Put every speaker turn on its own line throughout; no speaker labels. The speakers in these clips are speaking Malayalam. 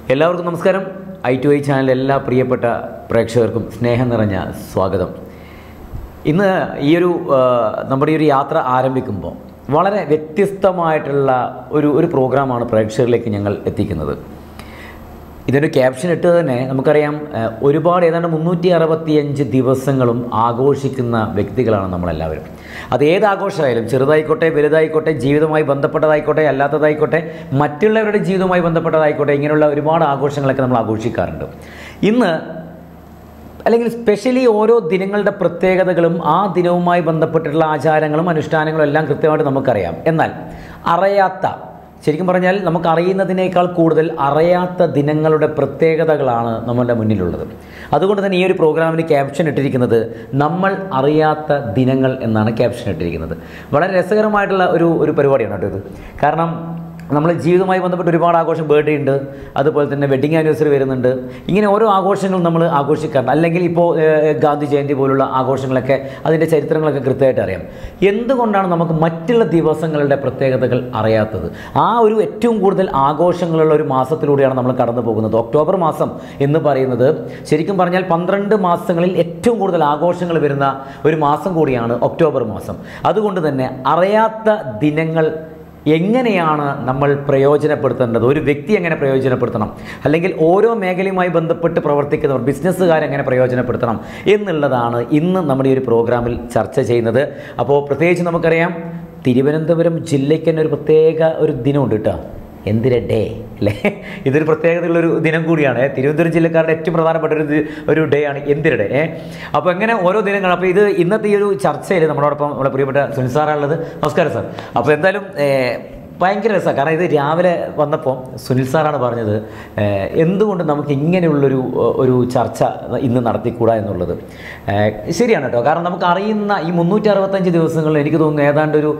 എല്ലാവർക്കും നമസ്കാരം. i2i ചാനൽ എല്ലാ പ്രിയപ്പെട്ട പ്രേക്ഷകർക്കും സ്നേഹം നിറഞ്ഞ സ്വാഗതം. ഇന്ന് നമ്മുടെ ഈ ഒരു യാത്ര ആരംഭിക്കുമ്പോൾ വളരെ വ്യത്യസ്തമായിട്ടുള്ള ഒരു പ്രോഗ്രാമാണ് പ്രേക്ഷകരിലേക്ക് ഞങ്ങൾ എത്തിക്കുന്നത്. ഇതിൻ്റെ ക്യാപ്ഷൻ ഇട്ടത് തന്നെ നമുക്കറിയാം, ഒരുപാട് ഏതാണ്ട് 365 ദിവസങ്ങളും ആഘോഷിക്കുന്ന വ്യക്തികളാണ് നമ്മളെല്ലാവരും. അത് ഏത് ആഘോഷമായാലും, ചെറുതായിക്കോട്ടെ വലുതായിക്കോട്ടെ, ജീവിതവുമായി ബന്ധപ്പെട്ടതായിക്കോട്ടെ അല്ലാത്തതായിക്കോട്ടെ, മറ്റുള്ളവരുടെ ജീവിതവുമായി ബന്ധപ്പെട്ടതായിക്കോട്ടെ, ഇങ്ങനെയുള്ള ഒരുപാട് ആഘോഷങ്ങളൊക്കെ നമ്മൾ ആഘോഷിക്കാറുണ്ട്. ഇന്ന് അല്ലെങ്കിൽ സ്പെഷ്യലി ഓരോ ദിനങ്ങളുടെ പ്രത്യേകതകളും ആ ദിനവുമായി ബന്ധപ്പെട്ടിട്ടുള്ള ആചാരങ്ങളും അനുഷ്ഠാനങ്ങളും എല്ലാം കൃത്യമായിട്ട് നമുക്കറിയാം. എന്നാൽ ശരിക്കും പറഞ്ഞാൽ നമുക്കറിയുന്നതിനേക്കാൾ കൂടുതൽ അറിയാത്ത ദിനങ്ങളുടെ പ്രത്യേകതകളാണ് നമ്മുടെ മുന്നിലുള്ളത്. അതുകൊണ്ട് തന്നെ ഈ ഒരു പ്രോഗ്രാമിന് ക്യാപ്ഷൻ ഇട്ടിരിക്കുന്നത് നമ്മൾ അറിയാത്ത ദിനങ്ങൾ എന്നാണ് ക്യാപ്ഷൻ ഇട്ടിരിക്കുന്നത്. വളരെ രസകരമായിട്ടുള്ള ഒരു പരിപാടിയാണ് കേട്ടോ ഇത്. കാരണം നമ്മൾ ജീവിതവുമായി ബന്ധപ്പെട്ട് ഒരുപാട് ആഘോഷം, ബർത്ത്ഡേ ഉണ്ട്, അതുപോലെ തന്നെ വെഡ്ഡിങ് ആനിവേഴ്സറി വരുന്നുണ്ട്. ഇങ്ങനെ ഓരോ ആഘോഷങ്ങളും നമ്മൾ ആഘോഷിക്കാറുണ്ട്. അല്ലെങ്കിൽ ഇപ്പോൾ ഗാന്ധി ജയന്തി പോലുള്ള ആഘോഷങ്ങളൊക്കെ അതിൻ്റെ ചരിത്രങ്ങളൊക്കെ കൃത്യമായിട്ട് അറിയാം. എന്തുകൊണ്ടാണ് നമുക്ക് മറ്റുള്ള ദിവസങ്ങളുടെ പ്രത്യേകതകൾ അറിയാത്തത്? ആ ഒരു ഏറ്റവും കൂടുതൽ ആഘോഷങ്ങളുള്ള ഒരു മാസത്തിലൂടെയാണ് നമ്മൾ കടന്നു പോകുന്നത്. ഒക്ടോബർ മാസം എന്ന് പറയുന്നത് ശരിക്കും പറഞ്ഞാൽ 12 മാസങ്ങളിൽ ഏറ്റവും കൂടുതൽ ആഘോഷങ്ങൾ വരുന്ന ഒരു മാസം കൂടിയാണ് ഒക്ടോബർ മാസം. അതുകൊണ്ട് തന്നെ അറിയാത്ത ദിനങ്ങൾ എങ്ങനെയാണ് നമ്മൾ പ്രയോജനപ്പെടുത്തേണ്ടത്, ഒരു വ്യക്തി എങ്ങനെ പ്രയോജനപ്പെടുത്തണം, അല്ലെങ്കിൽ ഓരോ മേഖലയുമായി ബന്ധപ്പെട്ട് പ്രവർത്തിക്കുന്നവർ, ബിസിനസ്സുകാരെങ്ങനെ പ്രയോജനപ്പെടുത്തണം എന്നുള്ളതാണ് ഇന്ന് നമ്മുടെ ഈ ഒരു പ്രോഗ്രാമിൽ ചർച്ച ചെയ്യുന്നത്. അപ്പോൾ പ്രത്യേകിച്ച് നമുക്കറിയാം, തിരുവനന്തപുരം ജില്ലയ്ക്ക് തന്നെ ഒരു പ്രത്യേക ഒരു ദിനമുണ്ട് കേട്ടോ. എന്തിര ഡേ അല്ലേ? ഇതൊരു പ്രത്യേകതയുള്ളൊരു ദിനം കൂടിയാണ്. തിരുവനന്തപുരം ജില്ലക്കാരുടെ ഏറ്റവും പ്രധാനപ്പെട്ട ഒരു ഡേ ആണ് എന്തിര ഡേ. അപ്പോൾ എങ്ങനെ ഓരോ ദിനങ്ങൾ. അപ്പോൾ ഇത് ഇന്നത്തെ ഈ ഒരു ചർച്ചയിൽ നമ്മളോടൊപ്പം നമ്മുടെ പ്രിയപ്പെട്ട സുനിൽ സാറാണുള്ളത്. നമസ്കാരം സാർ. അപ്പോൾ എന്തായാലും ഭയങ്കര രസമാണ്. കാരണം ഇത് രാവിലെ വന്നപ്പോൾ സുനിൽ സാറാണ് പറഞ്ഞത്, എന്തുകൊണ്ട് നമുക്ക് ഇങ്ങനെയുള്ളൊരു ചർച്ച ഇന്ന് നടത്തിക്കൂടാ എന്നുള്ളത്. ശരിയാണ് കേട്ടോ. കാരണം നമുക്ക് അറിയുന്ന ഈ 365 ദിവസങ്ങളിൽ എനിക്ക് തോന്നുന്നു ഏതാണ്ട് ഒരു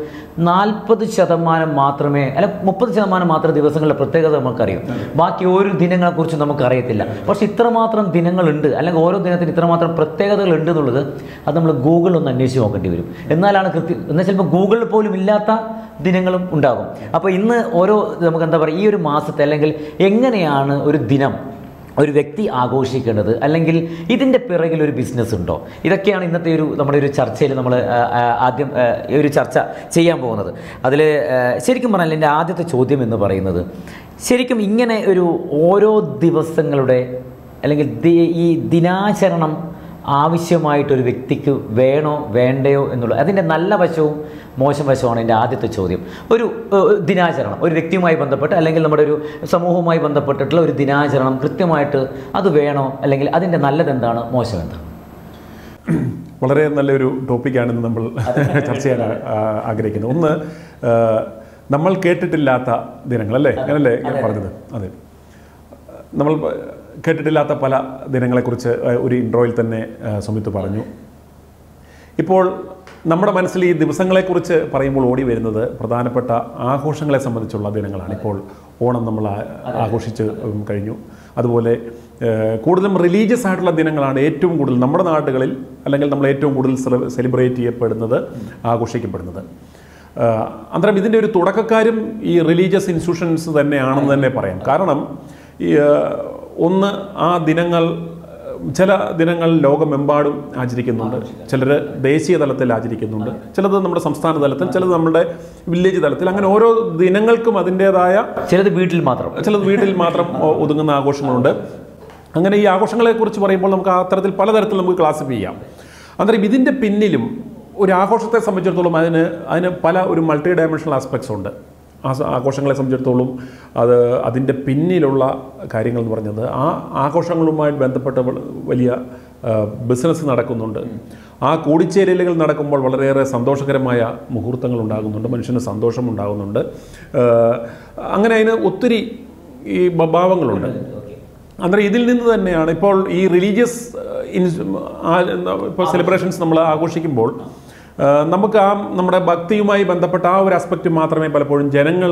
40% മാത്രമേ, അല്ല 30% മാത്രം ദിവസങ്ങളുടെ പ്രത്യേകത നമുക്കറിയും. ബാക്കി ഒരു ദിനങ്ങളെക്കുറിച്ച് നമുക്കറിയത്തില്ല. പക്ഷേ ഇത്രമാത്രം ദിനങ്ങളുണ്ട്, അല്ലെങ്കിൽ ഓരോ ദിനത്തിന് ഇത്രമാത്രം പ്രത്യേകതകൾ ഉണ്ട് എന്നുള്ളത് അത് നമ്മൾ ഗൂഗിളിലൊന്ന് അന്വേഷിച്ച് നോക്കേണ്ടി വരും. എന്നാലാണ് എന്നാൽ ചിലപ്പോൾ ഗൂഗിളിൽ പോലും ഇല്ലാത്ത ദിനങ്ങളും ഉണ്ടാകും. അപ്പോൾ ഇന്ന് നമുക്ക് എന്താ പറയുക, ഈ ഒരു മാസത്തെ അല്ലെങ്കിൽ എങ്ങനെയാണ് ഒരു ദിനം ഒരു വ്യക്തി ആഘോഷിക്കേണ്ടത്, അല്ലെങ്കിൽ ഇതിൻ്റെ പിറകിൽ ഒരു ബിസിനസ് ഉണ്ടോ, ഇതൊക്കെയാണ് ഇന്നത്തെ നമ്മുടെ ഒരു ചർച്ചയിൽ നമ്മൾ ആദ്യം ഒരു ചർച്ച ചെയ്യാൻ പോകുന്നത്. അതിൽ ശരിക്കും പറഞ്ഞാൽ എൻ്റെ ആദ്യത്തെ ചോദ്യം എന്ന് പറയുന്നത്, ശരിക്കും ഇങ്ങനെ ഓരോ ദിവസങ്ങളുടെ അല്ലെങ്കിൽ ഈ ദിനാചരണം ആവശ്യമായിട്ടൊരു വ്യക്തിക്ക് വേണോ വേണ്ടയോ എന്നുള്ളത്, അതിൻ്റെ നല്ല വശവും മോശം വശമാണ് എൻ്റെ ആദ്യത്തെ ചോദ്യം. ഒരു ദിനാചരണം ഒരു വ്യക്തിയുമായി ബന്ധപ്പെട്ട്, അല്ലെങ്കിൽ നമ്മുടെ ഒരു സമൂഹവുമായി ബന്ധപ്പെട്ടിട്ടുള്ള ഒരു ദിനാചരണം കൃത്യമായിട്ട് അത് വേണോ, അല്ലെങ്കിൽ അതിൻ്റെ നല്ലതെന്താണ്, മോശം എന്താണ്?
വളരെ നല്ലൊരു ടോപ്പിക്കാണെന്ന് നമ്മൾ ചർച്ച ചെയ്യാൻ ആഗ്രഹിക്കുന്നത്. ഒന്ന്, നമ്മൾ കേട്ടിട്ടില്ലാത്ത ദിനങ്ങളല്ലേ, അങ്ങനല്ലേ ഞാൻ പറഞ്ഞത്? അതെ, നമ്മൾ കേട്ടിട്ടില്ലാത്ത പല ദിനങ്ങളെക്കുറിച്ച് ഒരു ഇൻട്രോയിൽ തന്നെ സുമിത്ത് പറഞ്ഞു. ഇപ്പോൾ നമ്മുടെ മനസ്സിൽ ഈ ദിവസങ്ങളെക്കുറിച്ച് പറയുമ്പോൾ ഓടി വരുന്നത് പ്രധാനപ്പെട്ട ആഘോഷങ്ങളെ സംബന്ധിച്ചുള്ള ദിനങ്ങളാണ്. ഇപ്പോൾ ഓണം നമ്മൾ ആഘോഷിച്ച് കഴിഞ്ഞു. അതുപോലെ കൂടുതലും റിലീജിയസ് ആയിട്ടുള്ള ദിനങ്ങളാണ് ഏറ്റവും കൂടുതൽ നമ്മുടെ നാടുകളിൽ, അല്ലെങ്കിൽ നമ്മൾ ഏറ്റവും കൂടുതൽ സെലിബ്രേറ്റ് ചെയ്യപ്പെടുന്നത്, ആഘോഷിക്കപ്പെടുന്നത്. അന്നേരം ഇതിൻ്റെ ഒരു തുടക്കക്കാരും ഈ റിലീജിയസ് ഇൻസ്റ്റിറ്റ്യൂഷൻസ് തന്നെയാണെന്ന് തന്നെ പറയാം. കാരണം ഒന്ന്, ആ ദിനങ്ങൾ, ചില ദിനങ്ങൾ ലോകമെമ്പാടും ആചരിക്കുന്നുണ്ട്, ചിലർ ദേശീയ തലത്തിൽ ആചരിക്കുന്നുണ്ട്, ചിലത് നമ്മുടെ സംസ്ഥാന തലത്തിൽ, ചിലത് നമ്മുടെ വില്ലേജ് തലത്തിൽ. അങ്ങനെ ഓരോ ദിനങ്ങൾക്കും അതിൻ്റേതായ, ചിലത് വീട്ടിൽ മാത്രം ഒതുങ്ങുന്ന ആഘോഷങ്ങളുണ്ട്. അങ്ങനെ ഈ ആഘോഷങ്ങളെക്കുറിച്ച് പറയുമ്പോൾ നമുക്ക് അത്തരത്തിൽ പലതരത്തിൽ നമുക്ക് ക്ലാസിഫൈ ചെയ്യാം. അന്നേരം ഇതിൻ്റെ പിന്നിലും ഒരു ആഘോഷത്തെ സംബന്ധിച്ചിടത്തോളം അതിന് പല ഒരു മൾട്ടി ഡയമെൻഷണൽ ആസ്പെക്ട്സ് ഉണ്ട്. ആഘോഷങ്ങളെ സംബന്ധിച്ചിടത്തോളം അതിൻ്റെ പിന്നിലുള്ള കാര്യങ്ങൾ എന്ന് പറഞ്ഞത്, ആ ആഘോഷങ്ങളുമായി ബന്ധപ്പെട്ട വലിയ ബിസിനസ് നടക്കുന്നുണ്ട്. ആ കൂടിച്ചേരലുകൾ നടക്കുമ്പോൾ വളരെയേറെ സന്തോഷകരമായ മുഹൂർത്തങ്ങൾ ഉണ്ടാകുന്നുണ്ട്, മനുഷ്യന് സന്തോഷം ഉണ്ടാകുന്നുണ്ട്. അങ്ങനെ അതിന് ഒത്തിരി ഈ ഭാവങ്ങളുണ്ട്. അന്നേരം ഇതിൽ നിന്ന് തന്നെയാണ് ഇപ്പോൾ ഈ റിലീജിയസ് ഇപ്പോൾ സെലിബ്രേഷൻസ് നമ്മൾ ആഘോഷിക്കുമ്പോൾ നമുക്ക് നമ്മുടെ ഭക്തിയുമായി ബന്ധപ്പെട്ട ആ ഒരു ആസ്പെക്റ്റ് മാത്രമേ പലപ്പോഴും ജനങ്ങൾ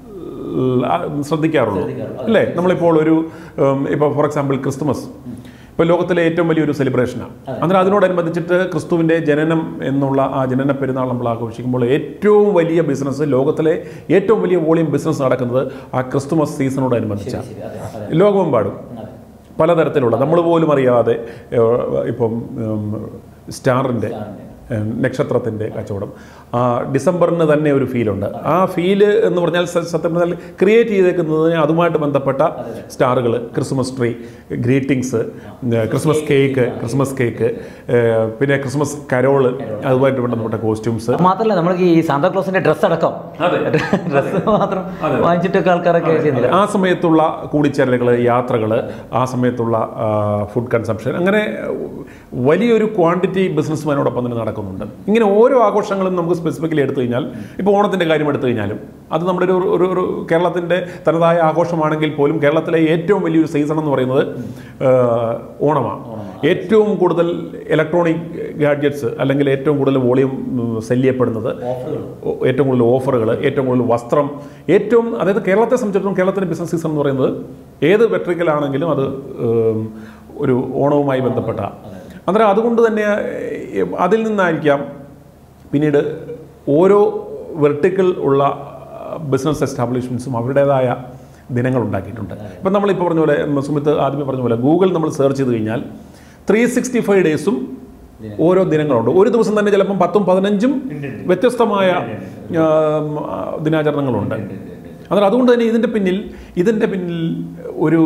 ശ്രദ്ധിക്കാറുള്ളൂ, അല്ലേ? നമ്മളിപ്പോൾ ഇപ്പോൾ ഫോർ എക്സാമ്പിൾ ഇപ്പോൾ ലോകത്തിലെ ഏറ്റവും വലിയൊരു സെലിബ്രേഷനാണ്. അന്നേരം അതിനോടനുബന്ധിച്ചിട്ട് ക്രിസ്തുവിൻ്റെ ജനനം എന്നുള്ള ആ ജനന പെരുന്നാൾ നമ്മൾ ആഘോഷിക്കുമ്പോൾ ഏറ്റവും വലിയ ബിസിനസ്, ലോകത്തിലെ ഏറ്റവും വലിയ വോളിയം ബിസിനസ് നടക്കുന്നത് ആ ക്രിസ്തുമസ് സീസണോടനുബന്ധിച്ചാണ്. ലോകമെമ്പാടും പലതരത്തിലുള്ള നമ്മൾ പോലും അറിയാതെ ഇപ്പം സ്റ്റാറിൻ്റെ നക്ഷത്രത്തിൻ്റെ കച്ചവടം, ഡിസംബറിന് തന്നെ ഒരു ഫീലുണ്ട്. ആ ഫീല് എന്ന് പറഞ്ഞാൽ സത്യം പറഞ്ഞാൽ ക്രിയേറ്റ് ചെയ്തേക്കുന്നതിന് അതുമായിട്ട് ബന്ധപ്പെട്ട സ്റ്റാറുകൾ, Christmas tree, greetings, Christmas cake, പിന്നെ ക്രിസ്മസ് കരോള്, അതുമായിട്ട് ബന്ധപ്പെട്ട കോസ്റ്റ്യൂംസ്.
മാത്രമല്ല നമ്മൾക്ക് ഈ സാന്താക്ലോസിന്റെ ഡ്രസ്സ് അടക്കം ഡ്രസ്സ് മാത്രം വാങ്ങിച്ചിട്ടൊക്കെ ആൾക്കാരൊക്കെ ചെയ്യുന്നില്ല.
ആ സമയത്തുള്ള കൂടിച്ചേരലുകൾ, യാത്രകൾ, ആ സമയത്തുള്ള ഫുഡ് കൺസംഷൻ, അങ്ങനെ വലിയൊരു ക്വാണ്ടിറ്റി ബിസിനസ്മാനോടൊപ്പം തന്നെ നടക്കുന്നുണ്ട്. ഇങ്ങനെ ഓരോ ആഘോഷങ്ങളും നമുക്ക് സ്പെസിഫിക്കലി എടുത്തു കഴിഞ്ഞാൽ, ഇപ്പോൾ ഓണത്തിൻ്റെ കാര്യം എടുത്തു കഴിഞ്ഞാലും അത് നമ്മുടെ ഒരു കേരളത്തിൻ്റെ തനതായ ആഘോഷമാണെങ്കിൽ പോലും കേരളത്തിലെ ഏറ്റവും വലിയൊരു സീസൺ എന്ന് പറയുന്നത് ഓണമാണ്. ഏറ്റവും കൂടുതൽ ഇലക്ട്രോണിക് ഗാഡ്ജറ്റ്സ് അല്ലെങ്കിൽ ഏറ്റവും കൂടുതൽ വോളിയം സെല് ചെയ്യപ്പെടുന്നത്, ഏറ്റവും കൂടുതൽ ഓഫറുകൾ, ഏറ്റവും കൂടുതൽ വസ്ത്രം, അതായത് കേരളത്തെ സംബന്ധിച്ചിടത്തോളം കേരളത്തിൻ്റെ ബിസിനസ് സീസൺ എന്ന് പറയുന്നത് ഏത് വെട്രിക്കലാണെങ്കിലും അത് ഒരു ഓണവുമായി ബന്ധപ്പെട്ട. അന്നേരം അതുകൊണ്ട് തന്നെ അതിൽ നിന്നായിരിക്കാം പിന്നീട് ഓരോ വെർട്ടിക്കൽ ഉള്ള ബിസിനസ് എസ്റ്റാബ്ലിഷ്മെൻറ്റ്സും അവരുടേതായ ദിനങ്ങൾ ഉണ്ടാക്കിയിട്ടുണ്ട്. ഇപ്പം നമ്മളിപ്പോൾ പറഞ്ഞ പോലെ, സുമിത്ത് ആദ്യമേ പറഞ്ഞ പോലെ, ഗൂഗിൾ നമ്മൾ സെർച്ച് ചെയ്ത് കഴിഞ്ഞാൽ 365 ഡേയ്സും ഓരോ ദിനങ്ങളുണ്ട്. ഒരു ദിവസം തന്നെ ചിലപ്പം 10ഉം 15ഉം വ്യത്യസ്തമായ ദിനാചരണങ്ങളുണ്ട്. അന്നേരം അതുകൊണ്ട് തന്നെ ഇതിൻ്റെ പിന്നിൽ ഒരു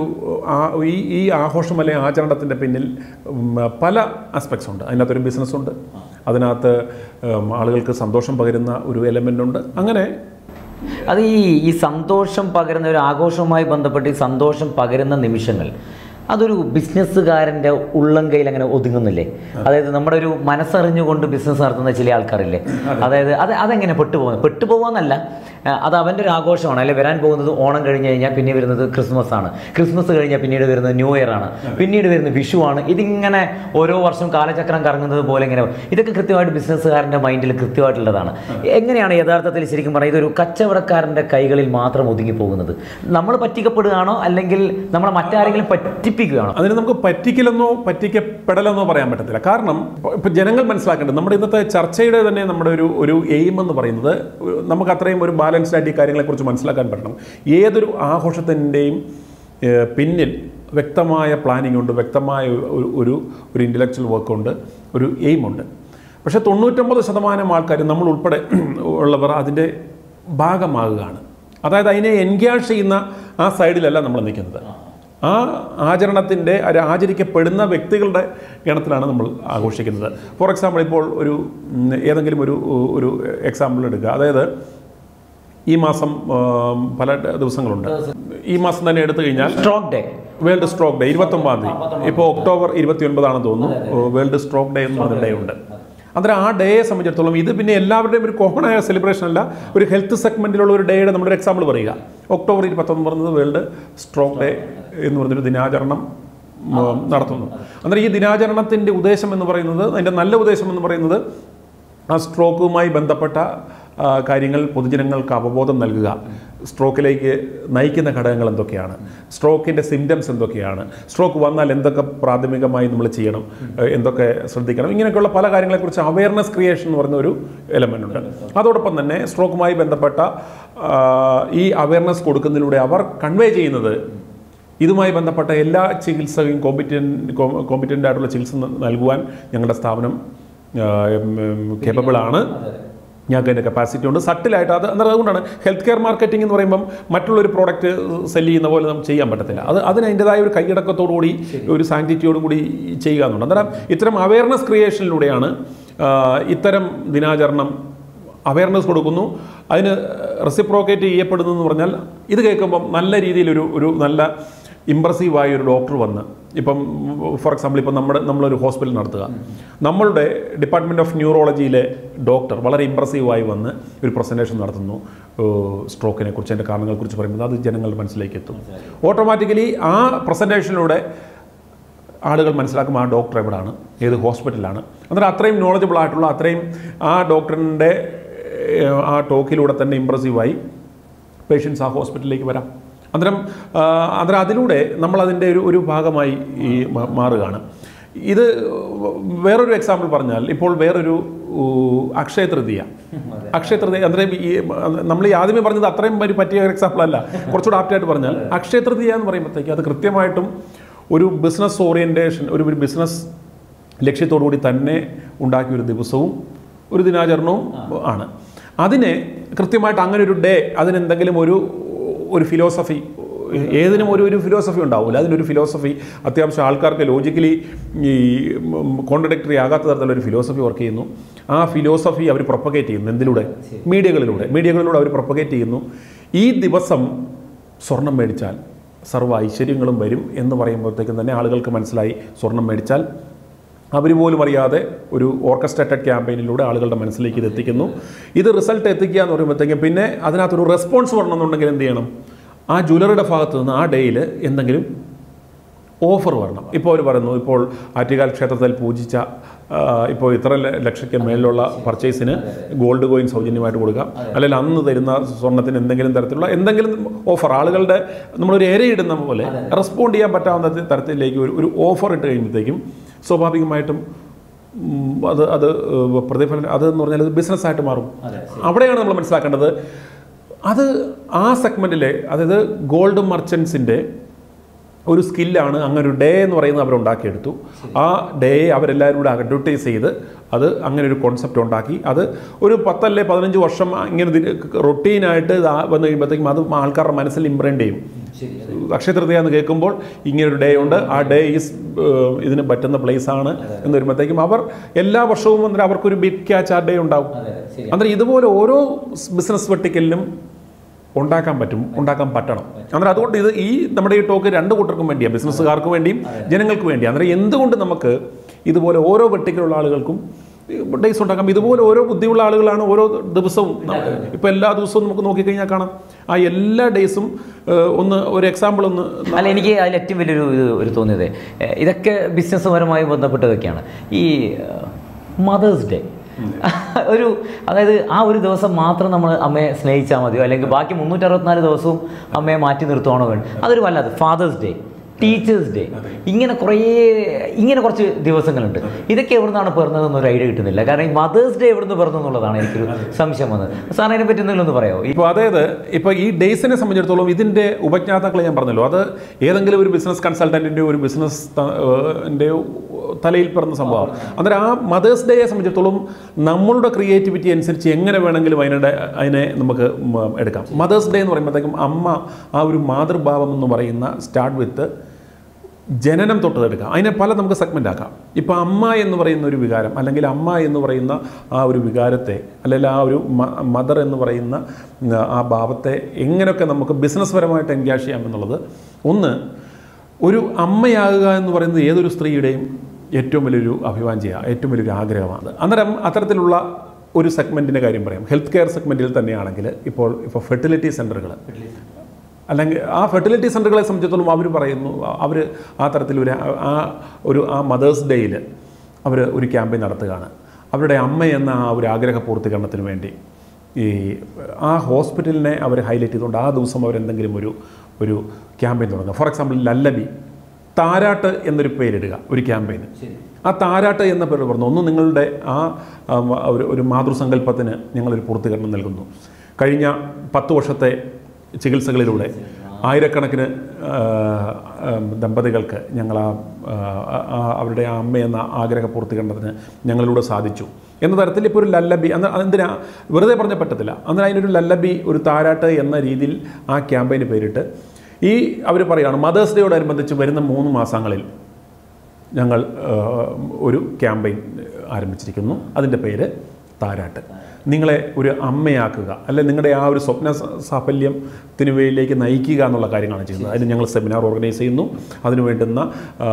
ഈ ആഘോഷം അല്ലെങ്കിൽ ആചരണത്തിൻ്റെ പിന്നിൽ പല ആസ്പെക്ട്സ് ഉണ്ട്. അതിനകത്തൊരു ബിസിനസ്സുണ്ട്, അതിനകത്ത് ആളുകൾക്ക് സന്തോഷം പകരുന്ന ഒരു എലമെൻ്റ് ഉണ്ട്. അങ്ങനെ
അത് ഈ സന്തോഷം പകരുന്ന ഒരു ആഘോഷവുമായി ബന്ധപ്പെട്ട് ഈ സന്തോഷം പകരുന്ന നിമിഷങ്ങൾ അതൊരു ബിസിനസ്സുകാരൻ്റെ ഉള്ളം കയ്യിൽ അങ്ങനെ ഒതുങ്ങുന്നില്ലേ? അതായത് നമ്മുടെ ഒരു മനസ്സറിഞ്ഞുകൊണ്ട് ബിസിനസ് നടത്തുന്ന ചില ആൾക്കാരില്ലേ, അതായത് അതെങ്ങനെ പെട്ടുപോകാന്നല്ല, അത് അവൻ്റെ ഒരു ആഘോഷമാണ്. അല്ലെ, വരാൻ പോകുന്നത് ഓണം കഴിഞ്ഞ് കഴിഞ്ഞാൽ പിന്നെ വരുന്നത് ക്രിസ്മസ് ആണ്, ക്രിസ്മസ് കഴിഞ്ഞാൽ പിന്നീട് വരുന്നത് ന്യൂ ഇയർ ആണ്, പിന്നീട് വരുന്നത് വിഷു ആണ്. ഇതിങ്ങനെ ഓരോ വർഷം കാലചക്രം കറങ്ങുന്നത് പോലെ ഇങ്ങനെ ഇതൊക്കെ കൃത്യമായിട്ട് ബിസിനസ്സുകാരൻ്റെ മൈൻഡിൽ കൃത്യമായിട്ടുള്ളതാണ്. എങ്ങനെയാണ് യഥാർത്ഥത്തിൽ ശരിക്കും പറഞ്ഞാൽ ഇതൊരു കച്ചവടക്കാരൻ്റെ കൈകളിൽ മാത്രം ഒതുങ്ങി പോകുന്നത്? നമ്മൾ പറ്റിക്കപ്പെടുകയാണോ അല്ലെങ്കിൽ നമ്മളെ മറ്റാരെങ്കിലും പറ്റിപ്പിക്കുകയാണോ?
അതിന് നമുക്ക് പറ്റിക്കലെന്നോ പറ്റിക്കപ്പെടലെന്നോ പറയാൻ പറ്റത്തില്ല. കാരണം ഇപ്പം ജനങ്ങൾ മനസ്സിലാക്കേണ്ടത്, നമ്മുടെ ഇന്നത്തെ ചർച്ചയുടെ തന്നെ നമ്മുടെ ഒരു എയിം എന്ന് പറയുന്നത്, നമുക്ക് അത്രയും ഒരു ബാലൻസ്ഡ് ആയിട്ട് ഈ കാര്യങ്ങളെക്കുറിച്ച് മനസ്സിലാക്കാൻ പറ്റണം. ഏതൊരു ആഘോഷത്തിൻ്റെയും പിന്നിൽ വ്യക്തമായ പ്ലാനിംഗ് ഉണ്ട്, വ്യക്തമായ ഒരു ഇൻ്റലക്ച്വൽ വർക്കുണ്ട്, ഒരു എയിമുണ്ട്. പക്ഷേ 99% ആൾക്കാർ, നമ്മൾ ഉൾപ്പെടെ ഉള്ളവർ, അതിൻ്റെ ഭാഗമാകുകയാണ്. അതായത് അതിനെ എൻഗേജ് ചെയ്യുന്ന ആ സൈഡിലല്ല നമ്മൾ നിൽക്കുന്നത്. ആ ആചരണത്തിൻ്റെ ആചരിക്കപ്പെടുന്ന വ്യക്തികളുടെ ഗണത്തിലാണ് നമ്മൾ ആഘോഷിക്കുന്നത്. ഫോർ എക്സാമ്പിൾ, ഇപ്പോൾ ഏതെങ്കിലും ഒരു എക്സാമ്പിൾ എടുക്കുക. അതായത് ഈ മാസം പല ദിവസങ്ങളുണ്ട്. ഈ മാസം തന്നെ എടുത്തു കഴിഞ്ഞാൽ വേൾഡ് സ്ട്രോക്ക് ഡേ 29-ാം തീയതി, ഇപ്പോൾ ഒക്ടോബർ 29 തോന്നുന്നു, വേൾഡ് സ്ട്രോക്ക് ഡേ എന്ന് പറഞ്ഞ ഡേ ഉണ്ട്. അന്നേരം ആ ഡേയെ സംബന്ധിച്ചിടത്തോളം ഇത് പിന്നെ എല്ലാവരുടെയും ഒരു കോമൺ ആയ സെലിബ്രേഷൻ അല്ല, ഒരു ഹെൽത്ത് സെഗ്മെൻറ്റിലുള്ള ഒരു ഡേയുടെ നമ്മുടെ എക്സാമ്പിൾ പറയുക. ഒക്ടോബർ 29 പറയുന്നത് വേൾഡ് സ്ട്രോക്ക് ഡേ എന്ന് പറഞ്ഞൊരു ദിനാചരണം നടത്തുന്നു. അന്നേരം ഈ ദിനാചരണത്തിൻ്റെ ഉദ്ദേശം എന്ന് പറയുന്നത്, അതിൻ്റെ നല്ല ഉദ്ദേശം എന്ന് പറയുന്നത്, ആ സ്ട്രോക്കുമായി ബന്ധപ്പെട്ട കാര്യങ്ങൾ പൊതുജനങ്ങൾക്ക് അവബോധം നൽകുക. സ്ട്രോക്കിലേക്ക് നയിക്കുന്ന ഘടകങ്ങൾ എന്തൊക്കെയാണ്, സ്ട്രോക്കിൻ്റെ സിംറ്റംസ് എന്തൊക്കെയാണ്, സ്ട്രോക്ക് വന്നാൽ എന്തൊക്കെ പ്രാഥമികമായി നമ്മൾ ചെയ്യണം, എന്തൊക്കെ ശ്രദ്ധിക്കണം, ഇങ്ങനെയൊക്കെയുള്ള പല കാര്യങ്ങളെക്കുറിച്ച് അവയർനെസ് ക്രിയേഷൻ എന്ന് പറയുന്ന ഒരു എലമെൻ്റ് ഉണ്ട്. അതോടൊപ്പം തന്നെ സ്ട്രോക്കുമായി ബന്ധപ്പെട്ട ഈ അവയർനെസ് കൊടുക്കുന്നതിലൂടെ അവർ കൺവേ ചെയ്യുന്നത്, ഇതുമായി ബന്ധപ്പെട്ട എല്ലാ ചികിത്സയും കോമ്പിറ്റൻ്റ് ആയിട്ടുള്ള ചികിത്സ നൽകുവാൻ ഞങ്ങളുടെ സ്ഥാപനം കേപ്പബിളാണ്, ഞങ്ങൾക്ക് അതിൻ്റെ കപ്പാസിറ്റി ഉണ്ട്, സട്ടിലായിട്ട്. അതുകൊണ്ടാണ് ഹെൽത്ത് കെയർ മാർക്കറ്റിംഗ് എന്ന് പറയുമ്പം മറ്റുള്ളൊരു പ്രോഡക്റ്റ് സെല് ചെയ്യുന്ന പോലെ നമുക്ക് ചെയ്യാൻ പറ്റത്തില്ല. അതിന് അതിൻ്റെതായ ഒരു കൈയടക്കത്തോടുകൂടി ഒരു സാങ്ക്ടിറ്റിയോടും കൂടി ചെയ്യുക എന്നുണ്ട്. അന്നേരം ഇത്തരം അവയർനെസ് ക്രിയേഷനിലൂടെയാണ് ഇത്തരം ദിനാചരണം അവയർനെസ് കൊടുക്കുന്നു, അതിന് റെസിപ്രോക്കേറ്റ് ചെയ്യപ്പെടുന്നു എന്ന് പറഞ്ഞാൽ, ഇത് കേൾക്കുമ്പം നല്ല രീതിയിലൊരു നല്ല ഇമ്പ്രസീവായ ഒരു ഡോക്ടർ വന്ന്, ഇപ്പം ഫോർ എക്സാമ്പിൾ ഇപ്പം നമ്മളൊരു ഹോസ്പിറ്റൽ നടത്തുക, നമ്മളുടെ ഡിപ്പാർട്ട്മെൻറ്റ് ഓഫ് ന്യൂറോളജിയിലെ ഡോക്ടർ വളരെ ഇമ്പ്രസീവായി വന്ന് ഒരു പ്രസൻറ്റേഷൻ നടത്തുന്നു സ്ട്രോക്കിനെ കുറിച്ച്, അതിൻ്റെ കാരണങ്ങളെക്കുറിച്ച് പറയുമ്പോൾ അത് ജനങ്ങളുടെ മനസ്സിലേക്ക് എത്തും. ഓട്ടോമാറ്റിക്കലി ആ പ്രസൻറ്റേഷനിലൂടെ ആളുകൾ മനസ്സിലാക്കും ആ ഡോക്ടർ എവിടെയാണ്, ഏത് ഹോസ്പിറ്റലാണ്. അന്നേരം അത്രയും നോളജബിൾ ആയിട്ടുള്ള, അത്രയും ആ ഡോക്ടറിൻ്റെ ആ ടോക്കിലൂടെ തന്നെ ഇമ്പ്രസീവായി പേഷ്യൻസ് ആ ഹോസ്പിറ്റലിലേക്ക് വരാം. അന്നേരം അതിലൂടെ നമ്മളതിൻ്റെ ഒരു ഭാഗമായി ഈ മാറുകയാണ്. ഇത് വേറൊരു എക്സാമ്പിൾ പറഞ്ഞാൽ, ഇപ്പോൾ വേറൊരു അക്ഷയ തൃതീയ, അന്നേരം ഈ നമ്മൾ ഈ ആദ്യമേ പറഞ്ഞത് അത്രയും പറ്റിയ ഒരു എക്സാമ്പിൾ അല്ല, കുറച്ചുകൂടെ ആപ്റ്റായിട്ട് പറഞ്ഞാൽ അക്ഷയ തൃതീയ എന്ന് പറയുമ്പോഴത്തേക്ക് അത് കൃത്യമായിട്ടും ഒരു ബിസിനസ് ഓറിയൻറ്റേഷൻ, ഒരു ബിസിനസ് ലക്ഷ്യത്തോടു കൂടി തന്നെ ഉണ്ടാക്കിയൊരു ദിവസവും ഒരു ദിനാചരണവും ആണ്. അതിനെ കൃത്യമായിട്ട് അങ്ങനെ ഒരു ഡേ, അതിനെന്തെങ്കിലും ഒരു ഫിലോസഫി, ഏതിനും ഒരു ഫിലോസഫി ഉണ്ടാവില്ല. അതിനൊരു ഫിലോസഫി അത്യാവശ്യം ആൾക്കാർക്ക് ലോജിക്കലി ഈ കോൺട്രഡിക്ടറി ആകാത്ത തരത്തിലൊരു ഫിലോസഫി വർക്ക് ചെയ്യുന്നു. ആ ഫിലോസഫി അവർ പ്രൊപ്പഗേറ്റ് ചെയ്യുന്നു. എന്തിലൂടെ? മീഡിയകളിലൂടെ അവർ പ്രൊപ്പഗേറ്റ് ചെയ്യുന്നു. ഈ ദിവസം സ്വർണം മേടിച്ചാൽ സർവ്വ ഐശ്വര്യങ്ങളും വരും എന്ന് പറയുമ്പോഴത്തേക്കും തന്നെ ആളുകൾക്ക് മനസ്സിലായി, സ്വർണം മേടിച്ചാൽ അവർ പോലും അറിയാതെ ഒരു ഓർക്കസ്ട്രേറ്റഡ് ക്യാമ്പയിനിലൂടെ ആളുകളുടെ മനസ്സിലേക്ക് ഇത് എത്തിക്കുന്നു. ഇത് റിസൾട്ട് എത്തിക്കുക എന്ന് പറയുമ്പോഴത്തേക്കും പിന്നെ അതിനകത്തൊരു റെസ്പോൺസ് വരണമെന്നുണ്ടെങ്കിൽ എന്ത് ചെയ്യണം? ആ ജ്വല്ലറിയുടെ ഭാഗത്ത് നിന്ന് ആ ഡേയിൽ എന്തെങ്കിലും ഓഫർ വരണം. ഇപ്പോൾ അവർ പറയുന്നു, ഇപ്പോൾ ആറ്റുകാൽ ക്ഷേത്രത്തിൽ പൂജിച്ച ഇപ്പോൾ ഇത്ര ലക്ഷയ്ക്ക് മേളിലുള്ള പർച്ചേസിന് ഗോൾഡ് കോയിൻ സൗജന്യമായിട്ട് കൊടുക്കാം, അല്ലെങ്കിൽ അന്ന് തരുന്ന സ്വർണ്ണത്തിന് എന്തെങ്കിലും തരത്തിലുള്ള ഓഫർ, ആളുകളുടെ നമ്മളൊരു ഇരയിടുന്ന പോലെ റെസ്പോണ്ട് ചെയ്യാൻ പറ്റാവുന്ന തരത്തിലേക്ക് ഒരു ഓഫർ ഇട്ട് കഴിയുമ്പോഴത്തേക്കും സ്വാഭാവികമായിട്ടും അത് പ്രതിഫലനം, അതെന്ന് പറഞ്ഞാൽ അത് ബിസിനസ്സായിട്ട് മാറും. അവിടെയാണ് നമ്മൾ മനസ്സിലാക്കേണ്ടത്. അത് ആ സെഗ്മെൻറ്റിലെ, അതായത് ഗോൾഡ് മർച്ചൻസിൻ്റെ ഒരു സ്കില്ലാണ് അങ്ങനെ ഒരു ഡേ എന്ന് പറയുന്നത് അവരുണ്ടാക്കിയെടുത്തു. ആ ഡേയെ അവരെല്ലാവരും കൂടെ അഡ്വർട്ടൈസ് ചെയ്ത് അത് അങ്ങനെ ഒരു കോൺസെപ്റ്റ് ഉണ്ടാക്കി. അത് ഒരു 10 അല്ലെങ്കിൽ 15 വർഷം ഇങ്ങനെ റൊട്ടീനായിട്ട് വന്നു കഴിയുമ്പോഴത്തേക്കും അത് ആൾക്കാരുടെ മനസ്സിൽ ഇംപ്രൻ്റ് ചെയ്യും. അക്ഷയ തൃതീയ എന്ന് കേൾക്കുമ്പോൾ ഇങ്ങനൊരു ഡേ ഉണ്ട്, ആ ഡേ ഈസ് ഇതിന് പറ്റുന്ന പ്ലേസ് ആണ് എന്ന് വരുമ്പോഴത്തേക്കും അവർ എല്ലാ വർഷവും അന്നേരം അവർക്കൊരു ബിഗ് ക്യാച്ച് ആ ഡേ ഉണ്ടാവും. അന്നേരം ഇതുപോലെ ഓരോ ബിസിനസ് വെർട്ടിക്കലിനും ഉണ്ടാക്കാൻ പറ്റണം. അന്നേരം അതുകൊണ്ട് ഈ നമ്മുടെ ഈ ടോക്ക് രണ്ട് കൂട്ടർക്കും വേണ്ടിയാണ്, ബിസിനസ്സുകാർക്ക് വേണ്ടിയും ജനങ്ങൾക്ക് വേണ്ടിയാണ്. അന്നേരം എന്തുകൊണ്ട് നമുക്ക് ഇതുപോലെ ഓരോ വെർട്ടിക്കലുള്ള ആളുകൾക്കും ഡേയ്സ് ഉണ്ടാക്കാം? ഇതുപോലെ ഓരോ ബുദ്ധിയുള്ള ആളുകളാണ് ഓരോ ദിവസവും, ഇപ്പോൾ എല്ലാ ദിവസവും നമുക്ക് നോക്കിക്കഴിഞ്ഞാൽ കാണാം ആ എല്ലാ ഡേയ്സും ഒരു എക്സാമ്പിൾ
അല്ല, എനിക്ക് അതിൽ ഏറ്റവും വലിയൊരു തോന്നിയത് ഇതൊക്കെ ബിസിനസ്സുപരമായി ബന്ധപ്പെട്ടതൊക്കെയാണ്. ഈ മദേഴ്സ് ഡേ അതായത് ആ ഒരു ദിവസം മാത്രം നമ്മൾ അമ്മയെ സ്നേഹിച്ചാൽ മതിയോ, അല്ലെങ്കിൽ ബാക്കി 364 ദിവസവും അമ്മയെ മാറ്റി നിർത്തുവാണോ വേണ്ടത്? അതൊരു വല്ലാതെ. ഫാദേഴ്സ് ഡേ, ടീച്ചേഴ്സ് ഡേ, ഇങ്ങനെ കുറച്ച് ദിവസങ്ങളുണ്ട്. ഇതൊക്കെ എവിടെ നിന്നാണ് പിറന്നതെന്നൊരു ഐഡിയ കിട്ടുന്നില്ല. കാരണം ഈ മദേഴ്സ് ഡേ എവിടെ നിന്ന് പിറന്നു എന്നുള്ളതാണ് എനിക്കൊരു സംശയം വന്നത്. സാറിന് അതിനെ പറ്റി എന്തെങ്കിലും ഒന്ന് പറയാമോ?
ഇപ്പോൾ അതായത് ഇപ്പോൾ ഈ ഡേയ്സിനെ സംബന്ധിച്ചിടത്തോളം ഇതിൻ്റെ ഉപജ്ഞാതാക്കളെ ഞാൻ പറഞ്ഞല്ലോ, അത് ഏതെങ്കിലും ഒരു ബിസിനസ് കൺസൾട്ടൻറ്റിൻ്റെയോ ഒരു ബിസിനസ്സിൻ്റെയോ തലയിൽ പിറന്ന സംഭവം. അന്നേരം ആ മദേഴ്സ് ഡേയെ സംബന്ധിച്ചിടത്തോളം നമ്മളുടെ ക്രിയേറ്റിവിറ്റി അനുസരിച്ച് എങ്ങനെ വേണമെങ്കിലും അതിനെ നമുക്ക് എടുക്കാം. മദേഴ്സ് ഡേ എന്ന് പറയുമ്പോഴത്തേക്കും അമ്മ, ആ ഒരു മാതൃഭാവം എന്ന് പറയുന്ന സ്റ്റാർട്ട് വിത്ത് ജനനം തൊട്ടതെടുക്കാം. അതിനെ നമുക്ക് സെഗ്മെൻ്റ് ആക്കാം. ഇപ്പോൾ അമ്മ എന്ന് പറയുന്ന ഒരു വികാരം, അല്ലെങ്കിൽ അമ്മ എന്ന് പറയുന്ന ആ ഒരു വികാരത്തെ, അല്ലെങ്കിൽ ആ ഒരു മദർ എന്ന് പറയുന്ന ആ ഭാവത്തെ എങ്ങനെയൊക്കെ നമുക്ക് ബിസിനസ് പരമായിട്ട് എൻഗേജ് ചെയ്യാമെന്നുള്ളത്, ഒന്ന്, ഒരു അമ്മയാകുക എന്ന് പറയുന്നത് ഏതൊരു സ്ത്രീയുടെയും ഏറ്റവും വലിയൊരു അഭിവാഞ്ചിയാണ്, ഏറ്റവും വലിയൊരു ആഗ്രഹമാണ്. അന്നേരം അത്തരത്തിലുള്ള ഒരു സെഗ്മെൻറ്റിൻ്റെ കാര്യം പറയാം. ഹെൽത്ത് കെയർ സെഗ്മെൻറ്റിൽ തന്നെയാണെങ്കിൽ ഇപ്പോൾ ഫെർട്ടിലിറ്റി സെൻ്ററുകൾ, അല്ലെങ്കിൽ ആ ഫെർട്ടിലിറ്റി സെൻ്ററുകളെ സംബന്ധിച്ചിടത്തോളം അവർ പറയുന്നു, അവർ ആ തരത്തിലൊരു ആ മദേഴ്സ് ഡേയിൽ അവർ ഒരു ക്യാമ്പയിൻ നടത്തുകയാണ്. അവരുടെ അമ്മ എന്ന ആ ഒരു ആഗ്രഹ പൂർത്തീകരണത്തിന് വേണ്ടി ആ ഹോസ്പിറ്റലിനെ അവർ ഹൈലൈറ്റ് ചെയ്തുകൊണ്ട് ആ ദിവസം അവരെന്തെങ്കിലും ഒരു ക്യാമ്പയിൻ തുടങ്ങുക. ഫോർ എക്സാമ്പിൾ ലല്ലബി, താരാട്ട് എന്നൊരു പേരിടുക ഒരു ക്യാമ്പയിന്. ആ താരാട്ട് എന്ന പേര് പറഞ്ഞു, ഒന്ന് നിങ്ങളുടെ ആ ഒരു മാതൃസങ്കല്പത്തിന് ഞങ്ങളൊരു പൂർത്തീകരണം നൽകുന്നു. കഴിഞ്ഞ 10 വർഷത്തെ ചികിത്സകളിലൂടെ ആയിരക്കണക്കിന് ദമ്പതികൾക്ക് ഞങ്ങൾ അവരുടെ ആ അമ്മ എന്ന ആഗ്രഹ പൂർത്തീകരണത്തിന് ഞങ്ങളിലൂടെ സാധിച്ചു എന്ന തരത്തിൽ ഇപ്പോൾ ഒരു ലല്ലബി, എന്തിനാ വെറുതെ പറഞ്ഞ പറ്റത്തില്ല. അന്നേരം അതിനൊരു ലല്ലബി, ഒരു താരാട്ട് എന്ന രീതിയിൽ ആ ക്യാമ്പയിന് പേരിട്ട് അവർ പറയുകയാണ്, മദേഴ്സ് ഡേയോടനുബന്ധിച്ച് വരുന്ന 3 മാസങ്ങളിൽ ഞങ്ങൾ ഒരു ക്യാമ്പയിൻ ആരംഭിച്ചിരിക്കുന്നു. അതിൻ്റെ പേര് താരാട്ട്. നിങ്ങളെ ഒരു അമ്മയാക്കുക, അല്ലെങ്കിൽ നിങ്ങളുടെ ആ ഒരു സ്വപ്ന സാഫല്യത്തിന് വേണ്ടിയിലേക്ക് നയിക്കുക എന്നുള്ള കാര്യങ്ങളാണ് ചെയ്യുന്നത്. അതിന് ഞങ്ങൾ സെമിനാർ ഓർഗനൈസ് ചെയ്യുന്നു. അതിന് വേണ്ടുന്ന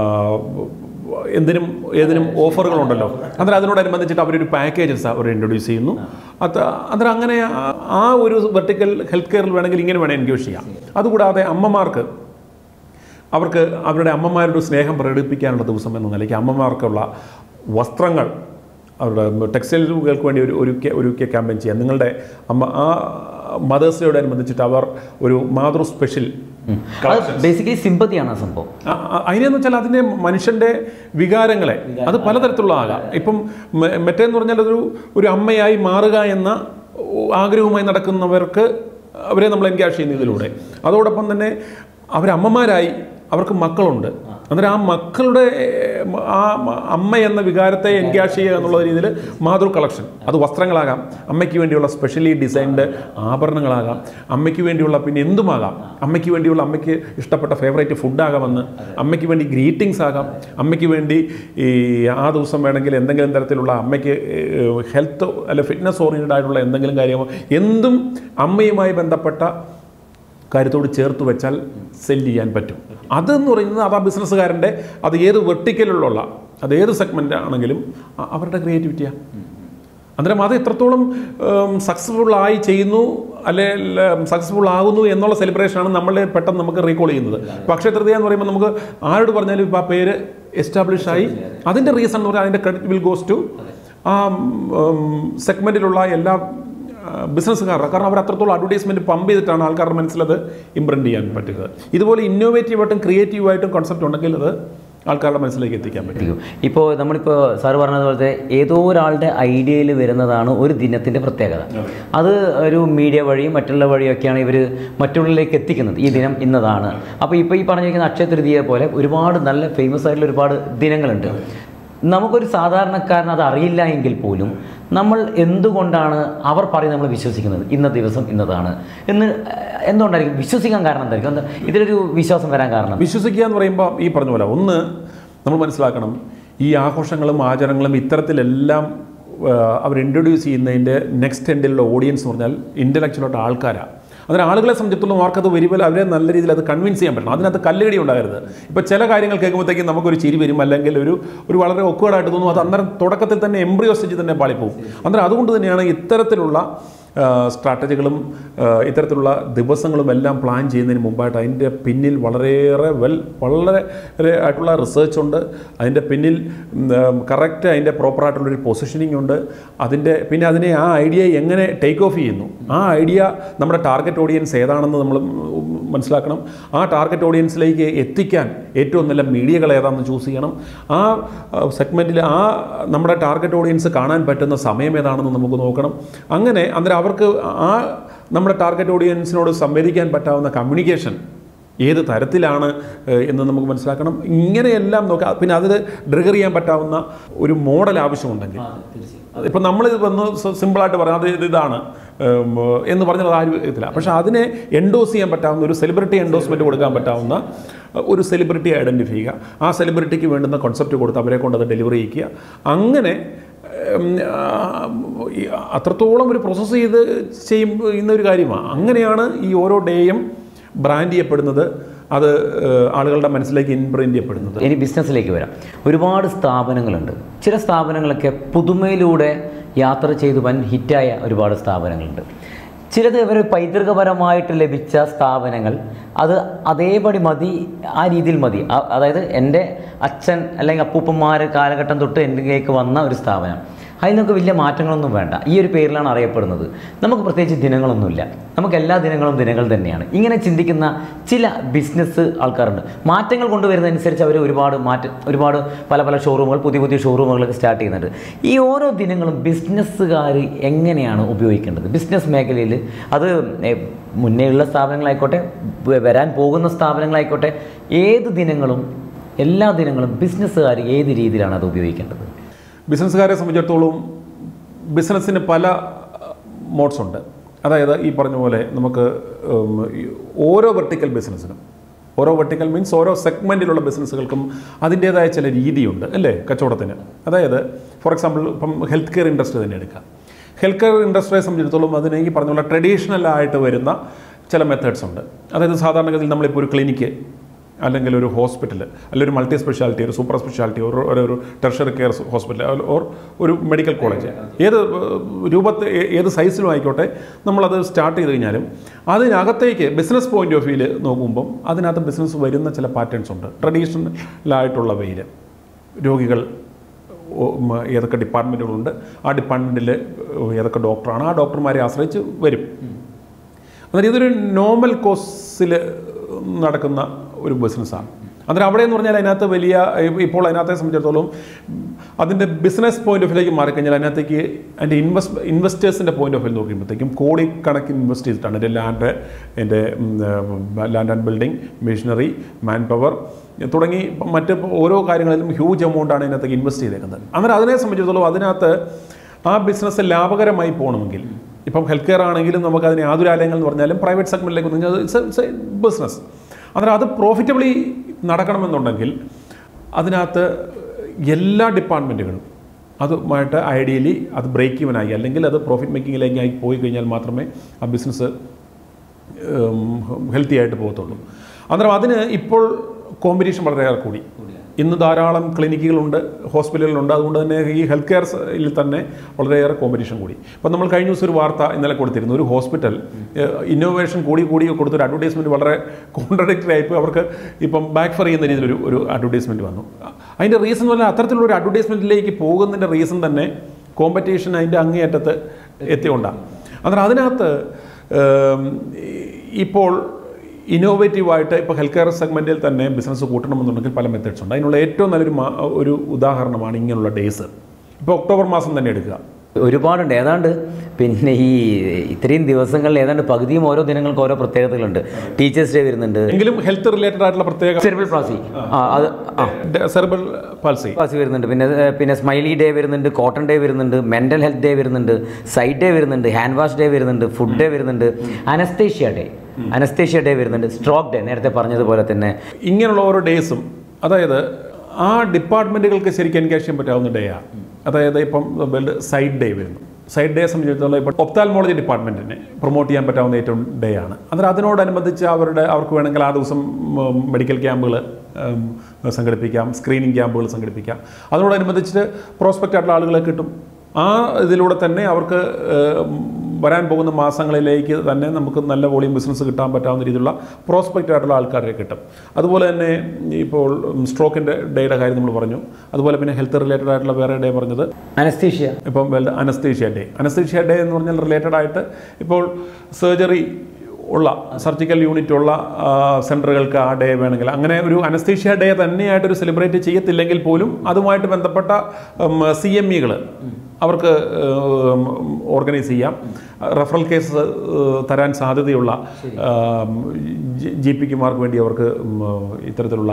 ഏതിനും ഓഫറുകളുണ്ടല്ലോ. അന്നേരം അതിനോടനുബന്ധിച്ചിട്ട് അവരൊരു പാക്കേജസ് അവർ ഇൻട്രൊഡ്യൂസ് ചെയ്യുന്നു. അന്നേരം അങ്ങനെ ആ ഒരു വെർട്ടിക്കൽ ഹെൽത്ത് കെയറിൽ വേണമെങ്കിൽ ഇങ്ങനെ വേണം എൻഗേജ് ചെയ്യാം. അതുകൂടാതെ അമ്മമാർക്ക് അവർക്ക് അവരുടെ അമ്മമാരുടെ സ്നേഹം പ്രകടിപ്പിക്കാനുള്ള ദിവസം എന്ന നിലയ്ക്ക് അമ്മമാർക്കുള്ള വസ്ത്രങ്ങൾ, അവരുടെ ടെക്സ്റ്റൈലുകൾക്ക് വേണ്ടി ഒരു ക്യാമ്പയിൻ ചെയ്യാം. നിങ്ങളുടെ ആ മദേഴ്സ് ഡേയോടനുബന്ധിച്ചിട്ട് അവർ ഒരു മാതൃ സ്പെഷ്യൽ
ബേസിക്കലി സിമ്പതിയാണ് ആ സംഭവം.
അതിനെന്ന് വെച്ചാൽ അതിൻ്റെ മനുഷ്യൻ്റെ വികാരങ്ങളെ അത് പലതരത്തിലുള്ള ആകാം. ഇപ്പം മറ്റേന്ന് പറഞ്ഞാൽ ഒരു അമ്മയായി മാറുക എന്ന ആഗ്രഹവുമായി നടക്കുന്നവർക്ക് അവരെ നമ്മൾ എൻഗേജ് ചെയ്യുന്ന ഇതിലൂടെ, അതോടൊപ്പം തന്നെ അവരമ്മമാരായി അവർക്ക് മക്കളുണ്ട്, അന്നേരം ആ മക്കളുടെ ആ അമ്മ എന്ന വികാരത്തെ എൻഗേജ് ചെയ്യുക എന്നുള്ള രീതിയിൽ മാതൃ കളക്ഷൻ, അത് വസ്ത്രങ്ങളാകാം, അമ്മയ്ക്ക് വേണ്ടിയുള്ള സ്പെഷ്യലി ഡിസൈൻഡ് ആഭരണങ്ങളാകാം, അമ്മയ്ക്ക് വേണ്ടിയുള്ള പിന്നെ എന്തുമാകാം, അമ്മയ്ക്ക് വേണ്ടിയുള്ള അമ്മയ്ക്ക് ഇഷ്ടപ്പെട്ട ഫേവറേറ്റ് ഫുഡാകാമെന്ന്, അമ്മയ്ക്ക് വേണ്ടി ഗ്രീറ്റിംഗ്സ് ആകാം, അമ്മയ്ക്ക് വേണ്ടി ഈ ആ ദിവസം വേണമെങ്കിൽ എന്തെങ്കിലും തരത്തിലുള്ള അമ്മയ്ക്ക് ഹെൽത്ത് അല്ലെ ഫിറ്റ്നസ് ഓറിയൻറ്റഡ് ആയിട്ടുള്ള എന്തെങ്കിലും കാര്യമോ, എന്തും അമ്മയുമായി ബന്ധപ്പെട്ട കാര്യത്തോട് ചേർത്ത് വെച്ചാൽ സെല്ല് ചെയ്യാൻ പറ്റും. അതെന്ന് പറയുന്നത് അത് ആ ബിസിനസ്സുകാരൻ്റെ, അത് ഏത് വെർട്ടിക്കലിലുള്ള, അത് ഏത് സെഗ്മെൻ്റ് ആണെങ്കിലും അവരുടെ ക്രിയേറ്റിവിറ്റിയാണ്. അന്നേരം അത് എത്രത്തോളം സക്സസ്ഫുള്ളായി ചെയ്യുന്നു അല്ലെങ്കിൽ സക്സസ്ഫുൾ ആകുന്നു എന്നുള്ള സെലിബ്രേഷനാണ് നമ്മളെ പെട്ടെന്ന് നമുക്ക് റീകോൾ ചെയ്യുന്നത്. ഇപ്പോൾ അക്ഷയ തൃതീയ എന്ന് പറയുമ്പോൾ നമുക്ക് ആരോട് പറഞ്ഞാലും ഇപ്പോൾ ആ പേര് എസ്റ്റാബ്ലിഷ് ആയി, അതിൻ്റെ റീസൺ എന്ന് പറഞ്ഞാൽ അതിൻ്റെ ക്രെഡിറ്റ് വിൽ ഗോസ് ടു ആ സെഗ്മെൻറ്റിലുള്ള എല്ലാ ബിസിനസ്സുകാരുടെ. കാരണം അവർ അത്രത്തോളം അഡ്വർടൈസ്മെൻറ്റ് പമ്പ് ചെയ്തിട്ടാണ് ആൾക്കാരുടെ മനസ്സിലത് ഇംപ്രിൻറ്റ് ചെയ്യാൻ പറ്റുന്നത്. ഇതുപോലെ ഇന്നോവേറ്റീവായിട്ടും ക്രിയേറ്റീവായിട്ടും കോൺസെപ്റ്റ് ഉണ്ടെങ്കിൽ അത് ആൾക്കാരുടെ മനസ്സിലേക്ക് എത്തിക്കാൻ പറ്റും.
ഇപ്പോൾ നമ്മളിപ്പോൾ സാറ് പറഞ്ഞതുപോലത്തെ ഏതോ ഒരാളുടെ ഐഡിയയിൽ വരുന്നതാണ് ഒരു ദിനത്തിൻ്റെ പ്രത്യേകത. അത് ഒരു മീഡിയ വഴിയും മറ്റുള്ള വഴിയൊക്കെയാണ് ഇവർ മറ്റുള്ളവരിലേക്ക് എത്തിക്കുന്നത്. ഈ ദിനം ഇന്നതാണ്. അപ്പോൾ ഇപ്പോൾ ഈ പറഞ്ഞിരിക്കുന്ന അക്ഷയ തൃതീയ പോലെ ഒരുപാട് നല്ല ഫേമസ് ആയിട്ടുള്ള ഒരുപാട് ദിനങ്ങളുണ്ട്. നമുക്കൊരു സാധാരണക്കാരൻ അത് അറിയില്ല എങ്കിൽ പോലും നമ്മൾ എന്തുകൊണ്ടാണ് അവർ പറയും നമ്മൾ വിശ്വസിക്കുന്നത് ഇന്ന ദിവസം ഇന്നതാണ് എന്തുകൊണ്ടായിരിക്കും വിശ്വസിക്കാൻ കാരണം എന്തായിരിക്കും? ഇതിലൊരു വിശ്വാസം വരാൻ കാരണം?
വിശ്വസിക്കുക എന്ന് പറയുമ്പോൾ ഈ പറഞ്ഞ പോലെ ഒന്ന് നമ്മൾ മനസ്സിലാക്കണം, ഈ ആഘോഷങ്ങളും ആചാരങ്ങളും ഇത്തരത്തിലെല്ലാം അവർ ഇൻട്രൊഡ്യൂസ് ചെയ്യുന്നതിൻ്റെ നെക്സ്റ്റ് എൻഡിലുള്ള ഓഡിയൻസ് എന്ന് പറഞ്ഞാൽ ഇൻ്റലക്ച്വലായിട്ട് ആൾക്കാരാണ്. അതിന് ആളുകളെ സംബന്ധിച്ചിടത്തോളം അവർക്കത് വരുമ്പോൾ അവരെ നല്ല രീതിയിൽ അത് കൺവിൻസ് ചെയ്യാൻ പറ്റണം. അതിനകത്ത് കല്ലുകടി ഉണ്ടാകരുത്. ഇപ്പോൾ ചില കാര്യങ്ങൾ കേൾക്കുമ്പോഴത്തേക്കും നമുക്കൊരു ചിരി വരും, അല്ലെങ്കിൽ ഒരു വളരെ ഒക്വേർഡായിട്ട് തോന്നും. അത് അന്നേരം തുടക്കത്തിൽ തന്നെ എംബ്രിയോ സ്റ്റേജിൽ തന്നെ പാളിപ്പോവും. അന്നേരം അതുകൊണ്ട് തന്നെയാണ് ഇത്തരത്തിലുള്ള സ്ട്രാറ്റജികളും ഇത്തരത്തിലുള്ള ദിവസങ്ങളും എല്ലാം പ്ലാൻ ചെയ്യുന്നതിന് മുമ്പായിട്ട് അതിൻ്റെ പിന്നിൽ വളരെ ആയിട്ടുള്ള റിസർച്ച് ഉണ്ട്. അതിൻ്റെ പിന്നിൽ കറക്റ്റ് അതിൻ്റെ പ്രോപ്പറായിട്ടുള്ളൊരു പൊസിഷനിങ് ഉണ്ട്. പിന്നെ അതിനെ ആ ഐഡിയ എങ്ങനെ ടേക്ക് ഓഫ് ചെയ്യുന്നു, ആ ഐഡിയ നമ്മുടെ ടാർഗറ്റ് ഓഡിയൻസ് ഏതാണെന്ന് നമ്മൾ മനസ്സിലാക്കണം. ആ ടാർഗറ്റ് ഓഡിയൻസിലേക്ക് എത്തിക്കാൻ ഏറ്റവും നല്ല മീഡിയകൾ ഏതാണെന്ന് ചൂസ് ചെയ്യണം. ആ സെഗ്മെൻറ്റിൽ ആ നമ്മുടെ ടാർഗറ്റ് ഓഡിയൻസ് കാണാൻ പറ്റുന്ന സമയം ഏതാണെന്ന് നമുക്ക് നോക്കണം. അങ്ങനെ അന്നേരം അവർക്ക് ആ നമ്മുടെ ടാർഗറ്റ് ഓഡിയൻസിനോട് സംവദിക്കാൻ പറ്റാവുന്ന കമ്മ്യൂണിക്കേഷൻ ഏത് തരത്തിലാണ് എന്ന് നമുക്ക് മനസ്സിലാക്കണം. ഇങ്ങനെയെല്ലാം നോക്കാം. പിന്നെ അതിൽ ട്രിഗർ ചെയ്യാൻ പറ്റാവുന്ന ഒരു മോഡൽ ആവശ്യമുണ്ടെങ്കിൽ, ഇപ്പം നമ്മളിത് വന്ന് സിമ്പിളായിട്ട് പറയാം അത് ഇതാണ് എന്ന് പറഞ്ഞാൽ അത് ആരും എത്തില്ല. പക്ഷേ അതിനെ എൻഡോസ് ചെയ്യാൻ പറ്റാവുന്ന ഒരു സെലിബ്രിറ്റി എൻഡോസ്മെൻറ്റ് കൊടുക്കാൻ പറ്റാവുന്ന ഒരു സെലിബ്രിറ്റി ഐഡൻറ്റിഫൈ ചെയ്യുക, ആ സെലിബ്രിറ്റിക്ക് വേണ്ടുന്ന കോൺസെപ്റ്റ് കൊടുത്ത് അവരെ കൊണ്ട് അത് ഡെലിവറി ചെയ്യിക്കുക. അങ്ങനെ അത്രത്തോളം ഒരു പ്രോസസ്സ് ചെയ്ത് ചെയ്യുന്നൊരു കാര്യമാണ്. അങ്ങനെയാണ് ഈ ഓരോ ഡേയും ബ്രാൻഡ് ചെയ്യപ്പെടുന്നത്, അത് ആളുകളുടെ മനസ്സിലേക്ക് ഇൻപ്രിൻ്റ് ചെയ്യപ്പെടുന്നത്.
ഇനി ബിസിനസ്സിലേക്ക് വരാം. ഒരുപാട് സ്ഥാപനങ്ങളുണ്ട്. ചില സ്ഥാപനങ്ങളൊക്കെ പുതുമയിലൂടെ യാത്ര ചെയ്ത് വൻ ഹിറ്റായ ഒരുപാട് സ്ഥാപനങ്ങളുണ്ട്. ചിലത് ഇവർ പൈതൃകപരമായിട്ട് ലഭിച്ച സ്ഥാപനങ്ങൾ അത് അതേപടി മതി, ആ രീതിയിൽ മതി. അതായത് എൻ്റെ അച്ഛൻ അല്ലെങ്കിൽ അപ്പൂപ്പന്മാർ കാലഘട്ടം തൊട്ട് എന്നിലേക്ക് വന്ന ഒരു സ്ഥാപനം, അതിനൊക്കെ വലിയ മാറ്റങ്ങളൊന്നും വേണ്ട, ഈ ഒരു പേരിലാണ് അറിയപ്പെടുന്നത്, നമുക്ക് പ്രത്യേകിച്ച് ദിനങ്ങളൊന്നുമില്ല, നമുക്ക് എല്ലാ ദിനങ്ങളും ദിനങ്ങൾ തന്നെയാണ്. ഇങ്ങനെ ചിന്തിക്കുന്ന ചില ബിസിനസ് ആൾക്കാരുണ്ട്. മാറ്റങ്ങൾ കൊണ്ടുവരുന്നതനുസരിച്ച് അവർ ഒരുപാട് പല ഷോറൂമുകൾ, പുതിയ ഷോറൂമുകളൊക്കെ സ്റ്റാർട്ട് ചെയ്യുന്നുണ്ട്. ഈ ഓരോ ദിനങ്ങളും ബിസിനസ്സുകാർ എങ്ങനെയാണ് ഉപയോഗിക്കേണ്ടത്? ബിസിനസ് മേഖലയിൽ അത് മുന്നേയുള്ള സ്ഥാപനങ്ങളായിക്കോട്ടെ, വരാൻ പോകുന്ന സ്ഥാപനങ്ങളായിക്കോട്ടെ, ഏത് ദിനങ്ങളും എല്ലാ ദിനങ്ങളും ബിസിനസ്സുകാർ ഏത് രീതിയിലാണ് അത് ഉപയോഗിക്കേണ്ടത്?
ബിസിനസ്സുകാരെ സംബന്ധിച്ചിടത്തോളം ബിസിനസ്സിന് പല മോഡ്സ് ഉണ്ട്. അതായത് ഈ പറഞ്ഞ പോലെ നമുക്ക് ഓരോ വെർട്ടിക്കൽ ബിസിനസ്സിനും, ഓരോ വെർട്ടിക്കൽ മീൻസ് ഓരോ സെഗ്മെൻറ്റിലുള്ള ബിസിനസ്സുകൾക്കും അതിൻ്റേതായ ചില രീതിയുണ്ട് അല്ലേ കച്ചവടത്തിന്. അതായത് ഫോർ എക്സാമ്പിൾ ഇപ്പം ഹെൽത്ത് കെയർ ഇൻഡസ്ട്രി തന്നെ എടുക്കാം. ഹെൽത്ത് കെയർ ഇൻഡസ്ട്രിയെ സംബന്ധിച്ചിടത്തോളം അതിന് ഈ പറഞ്ഞ പോലെ ട്രഡീഷണലായിട്ട് വരുന്ന ചില മെത്തേഡ്സ് ഉണ്ട്. അതായത് സാധാരണഗതിയിൽ നമ്മളിപ്പോൾ ഒരു ക്ലിനിക്ക് അല്ലെങ്കിൽ ഒരു ഹോസ്പിറ്റൽ, അല്ലെങ്കിൽ ഒരു മൾട്ടി സ്പെഷ്യാലിറ്റി, ഒരു സൂപ്പർ സ്പെഷ്യാലിറ്റി, ഒരു ടെർഷ്യറി കെയർ ഹോസ്പിറ്റൽ, ഓർ ഒരു മെഡിക്കൽ കോളേജ്, ഏത് സൈസിലും ആയിക്കോട്ടെ, നമ്മളത് സ്റ്റാർട്ട് ചെയ്ത് കഴിഞ്ഞാലും അതിനകത്തേക്ക് ബിസിനസ് പോയിന്റ് ഓഫ് വ്യൂവിൽ നോക്കുമ്പം അതിനകത്ത് ബിസിനസ് വരുന്ന ചില പാറ്റേൺസ് ഉണ്ട്. ട്രഡീഷണലായിട്ടുള്ള വേയിൽ രോഗികൾ ഏതൊക്കെ ഡിപ്പാർട്ട്മെൻറ്റുകളുണ്ട്, ആ ഡിപ്പാർട്ട്മെൻറ്റിൽ ഏതൊക്കെ ഡോക്ടറാണ്, ആ ഡോക്ടർമാരെ ആശ്രയിച്ച് വരും. അതായത് ഇതൊരു നോർമൽ കോഴ്സിൽ നടക്കുന്ന ഒരു ബിസിനസ്സാണ്. അന്നേരം അവിടെ എന്ന് പറഞ്ഞാൽ അതിനകത്ത് വലിയ ഇപ്പോൾ അതിനകത്തെ സംബന്ധിച്ചിടത്തോളം അതിൻ്റെ ബിസിനസ് പോയിന്റ് ഓഫ് വ്യൂയിലേക്ക് മാറിക്കഴിഞ്ഞാൽ അതിനകത്തേക്ക് അതിൻ്റെ ഇൻവെസ്റ്റേഴ്സിൻ്റെ പോയിന്റ് ഓഫ് വ്യൂ നോക്കുമ്പോഴത്തേക്കും കോടിക്കണക്കിന് ഇൻവെസ്റ്റ് ചെയ്തിട്ടാണ് എൻ്റെ land and building, machinery, man power തുടങ്ങി മറ്റ് ഓരോ കാര്യങ്ങളിലും ഹ്യൂജ് എമൗണ്ടാണ് ഇതിനകത്തേക്ക് ഇൻവെസ്റ്റ് ചെയ്തേക്കുന്നത്. അന്നേരം അതിനെ സംബന്ധിച്ചിടത്തോളം അതിനകത്ത് ആ ബിസിനസ് ലാഭകരമായി പോകണമെങ്കിൽ ഇപ്പം ഹെൽത്ത് കെയർ ആണെങ്കിലും നമുക്കതിന് ആതുരാലയങ്ങൾ എന്ന് പറഞ്ഞാലും പ്രൈവറ്റ് സെഗ്മെൻറ്റിലേക്ക് വന്നു കഴിഞ്ഞാൽ ഇറ്റ്സ് ബിസിനസ്. അന്നേരം അത് പ്രോഫിറ്റബിളി നടക്കണമെന്നുണ്ടെങ്കിൽ അതിനകത്ത് എല്ലാ ഡിപ്പാർട്ട്മെൻറ്റുകളും അതുമായിട്ട് ഐഡിയലി അത് ബ്രേക്ക് ഈവനായി അല്ലെങ്കിൽ അത് പ്രോഫിറ്റ് മേക്കിങ്ങിലേക്കായി പോയി കഴിഞ്ഞാൽ മാത്രമേ ആ ബിസിനസ് ഹെൽത്തി ആയിട്ട് പോകത്തുള്ളൂ. അന്നേരം അതിന് ഇപ്പോൾ കോമ്പറ്റീഷൻ വളരെയേറെ കൂടി. ഇന്ന് ധാരാളം ക്ലിനിക്കുകളുണ്ട്, ഹോസ്പിറ്റലുകളുണ്ട്. അതുകൊണ്ട് തന്നെ ഈ ഹെൽത്ത് കെയറിൽ തന്നെ വളരെയേറെ കോമ്പറ്റീഷൻ കൂടി. ഇപ്പം നമ്മൾ കഴിഞ്ഞ ദിവസം ഒരു വാർത്ത ഇന്നലെ കൊടുത്തിരുന്നു. ഒരു ഹോസ്പിറ്റൽ ഇന്നോവേഷൻ കൂടി കൊടുത്തൊരു അഡ്വർടൈസ്മെൻറ്റ് വളരെ കോൺട്രഡിക്ടറി ആയിപ്പോൾ അവർക്ക് ഇപ്പം ബാക്ക് ഫർ ചെയ്യുന്ന രീതിയിൽ ഒരു അഡ്വർടൈസ്മെൻറ്റ് വന്നു. അതിൻ്റെ റീസൺ എന്ന് പറഞ്ഞാൽ അത്തരത്തിലുള്ള ഒരു അഡ്വർടൈസ്മെൻറ്റിലേക്ക് പോകുന്നതിൻ്റെ റീസൺ തന്നെ കോമ്പറ്റീഷൻ അതിൻ്റെ അങ്ങേയറ്റത്ത് എത്തിക്കൊണ്ടാണ്. അന്നേരം അതിനകത്ത് ഇപ്പോൾ ഇന്നോവേറ്റീവായിട്ട് ഇപ്പോൾ ഹെൽത്ത് കെയർ സെഗ്മെൻറ്റിൽ തന്നെ ബിസിനസ് കൂട്ടണമെന്നുണ്ടെങ്കിൽ പല മെത്തേഡ്സ് ഉണ്ട്. അതിനുള്ള ഏറ്റവും നല്ലൊരു ഉദാഹരണമാണ് ഇങ്ങനെയുള്ള ഡേയ്സ്. ഇപ്പോൾ ഒക്ടോബർ മാസം തന്നെ എടുക്കുക,
ഒരുപാടുണ്ട്. ഏതാണ്ട് പിന്നെ ഈ ഇത്രയും ദിവസങ്ങളിൽ ഏതാണ്ട് പകുതിയും ഓരോ ദിനങ്ങൾക്ക് ഓരോ പ്രത്യേകതകളുണ്ട്. ടീച്ചേഴ്സ് ഡേ വരുന്നുണ്ട്,
എങ്കിലും ഹെൽത്ത് റിലേറ്റഡ് ആയിട്ടുള്ള പ്രത്യേക
സെറിബ്രൽ പാൾസി വരുന്നുണ്ട്. പിന്നെ സ്മൈലി ഡേ വരുന്നുണ്ട്, കോട്ടൺ ഡേ വരുന്നുണ്ട്, മെൻ്റൽ ഹെൽത്ത് ഡേ വരുന്നുണ്ട്, സൈറ്റ് ഡേ വരുന്നുണ്ട്, ഹാൻഡ് വാഷ് ഡേ വരുന്നുണ്ട്, ഫുഡ് ഡേ വരുന്നുണ്ട്, അനസ്തേഷ്യ ഡേ വരുന്നുണ്ട്, സ്ട്രോക്ക് ഡേ നേരത്തെ പറഞ്ഞതുപോലെ തന്നെ.
ഇങ്ങനെയുള്ള ഓരോ ഡേയ്സും അതായത് ആ ഡിപ്പാർട്ട്മെൻറ്റുകൾക്ക് ശരിക്കും എൻഗേജ് ചെയ്യാൻ പറ്റാവുന്ന ഡേ ആണ്. അതായത് ഇപ്പം വേൾഡ് സൈറ്റ് ഡേ വരുന്നു. സൈറ്റ് ഡേ സംബന്ധിച്ചിടത്തോളം ഇപ്പോൾ ഒപ്താൽമോളജി ഡിപ്പാർട്ട്മെൻറ്റിനെ പ്രൊമോട്ട് ചെയ്യാൻ പറ്റാവുന്ന ഏറ്റവും ഡേ ആണ്. അന്നേരം അതിനോടനുബന്ധിച്ച് അവർക്ക് വേണമെങ്കിൽ ആ ദിവസം മെഡിക്കൽ ക്യാമ്പുകൾ സംഘടിപ്പിക്കാം, സ്ക്രീനിങ് ക്യാമ്പുകൾ സംഘടിപ്പിക്കാം. അതിനോടനുബന്ധിച്ച് പ്രോസ്പെക്റ്റ് ആയിട്ടുള്ള ആളുകളെ കിട്ടും. ആ ഇതിലൂടെ തന്നെ അവർക്ക് വരാൻ പോകുന്ന മാസങ്ങളിലേക്ക് തന്നെ നമുക്ക് നല്ല വോളിയം ബിസിനസ് കിട്ടാൻ പറ്റാവുന്ന രീതിയിലുള്ള പ്രോസ്പെക്റ്റ് ആയിട്ടുള്ള ആൾക്കാരെ കിട്ടും. അതുപോലെ തന്നെ ഇപ്പോൾ സ്ട്രോക്കിൻ്റെ ഡേയുടെ കാര്യം നമ്മൾ പറഞ്ഞു. അതുപോലെ പിന്നെ ഹെൽത്ത് റിലേറ്റഡ് ആയിട്ടുള്ള വേറെ ഡേ പറഞ്ഞത്
അനസ്തീഷ്യ.
ഇപ്പം വേൾഡ് അനസ്തീഷ്യ ഡേ എന്ന് പറഞ്ഞാൽ റിലേറ്റഡ് ആയിട്ട് ഇപ്പോൾ സർജറി ഉള്ള സർജിക്കൽ യൂണിറ്റ് ഉള്ള സെൻറ്ററുകൾക്ക് ആ ഡേ വേണമെങ്കിൽ അങ്ങനെ ഒരു അനസ്തീഷ്യ ഡേ തന്നെയായിട്ടൊരു സെലിബ്രേറ്റ് ചെയ്യത്തില്ലെങ്കിൽ പോലും അതുമായിട്ട് ബന്ധപ്പെട്ട CMEകൾ അവർക്ക് ഓർഗനൈസ് ചെയ്യാം. റഫറൽ കേസ് തരാൻ സാധ്യതയുള്ള GPമാർക്ക് വേണ്ടി അവർക്ക് ഇത്തരത്തിലുള്ള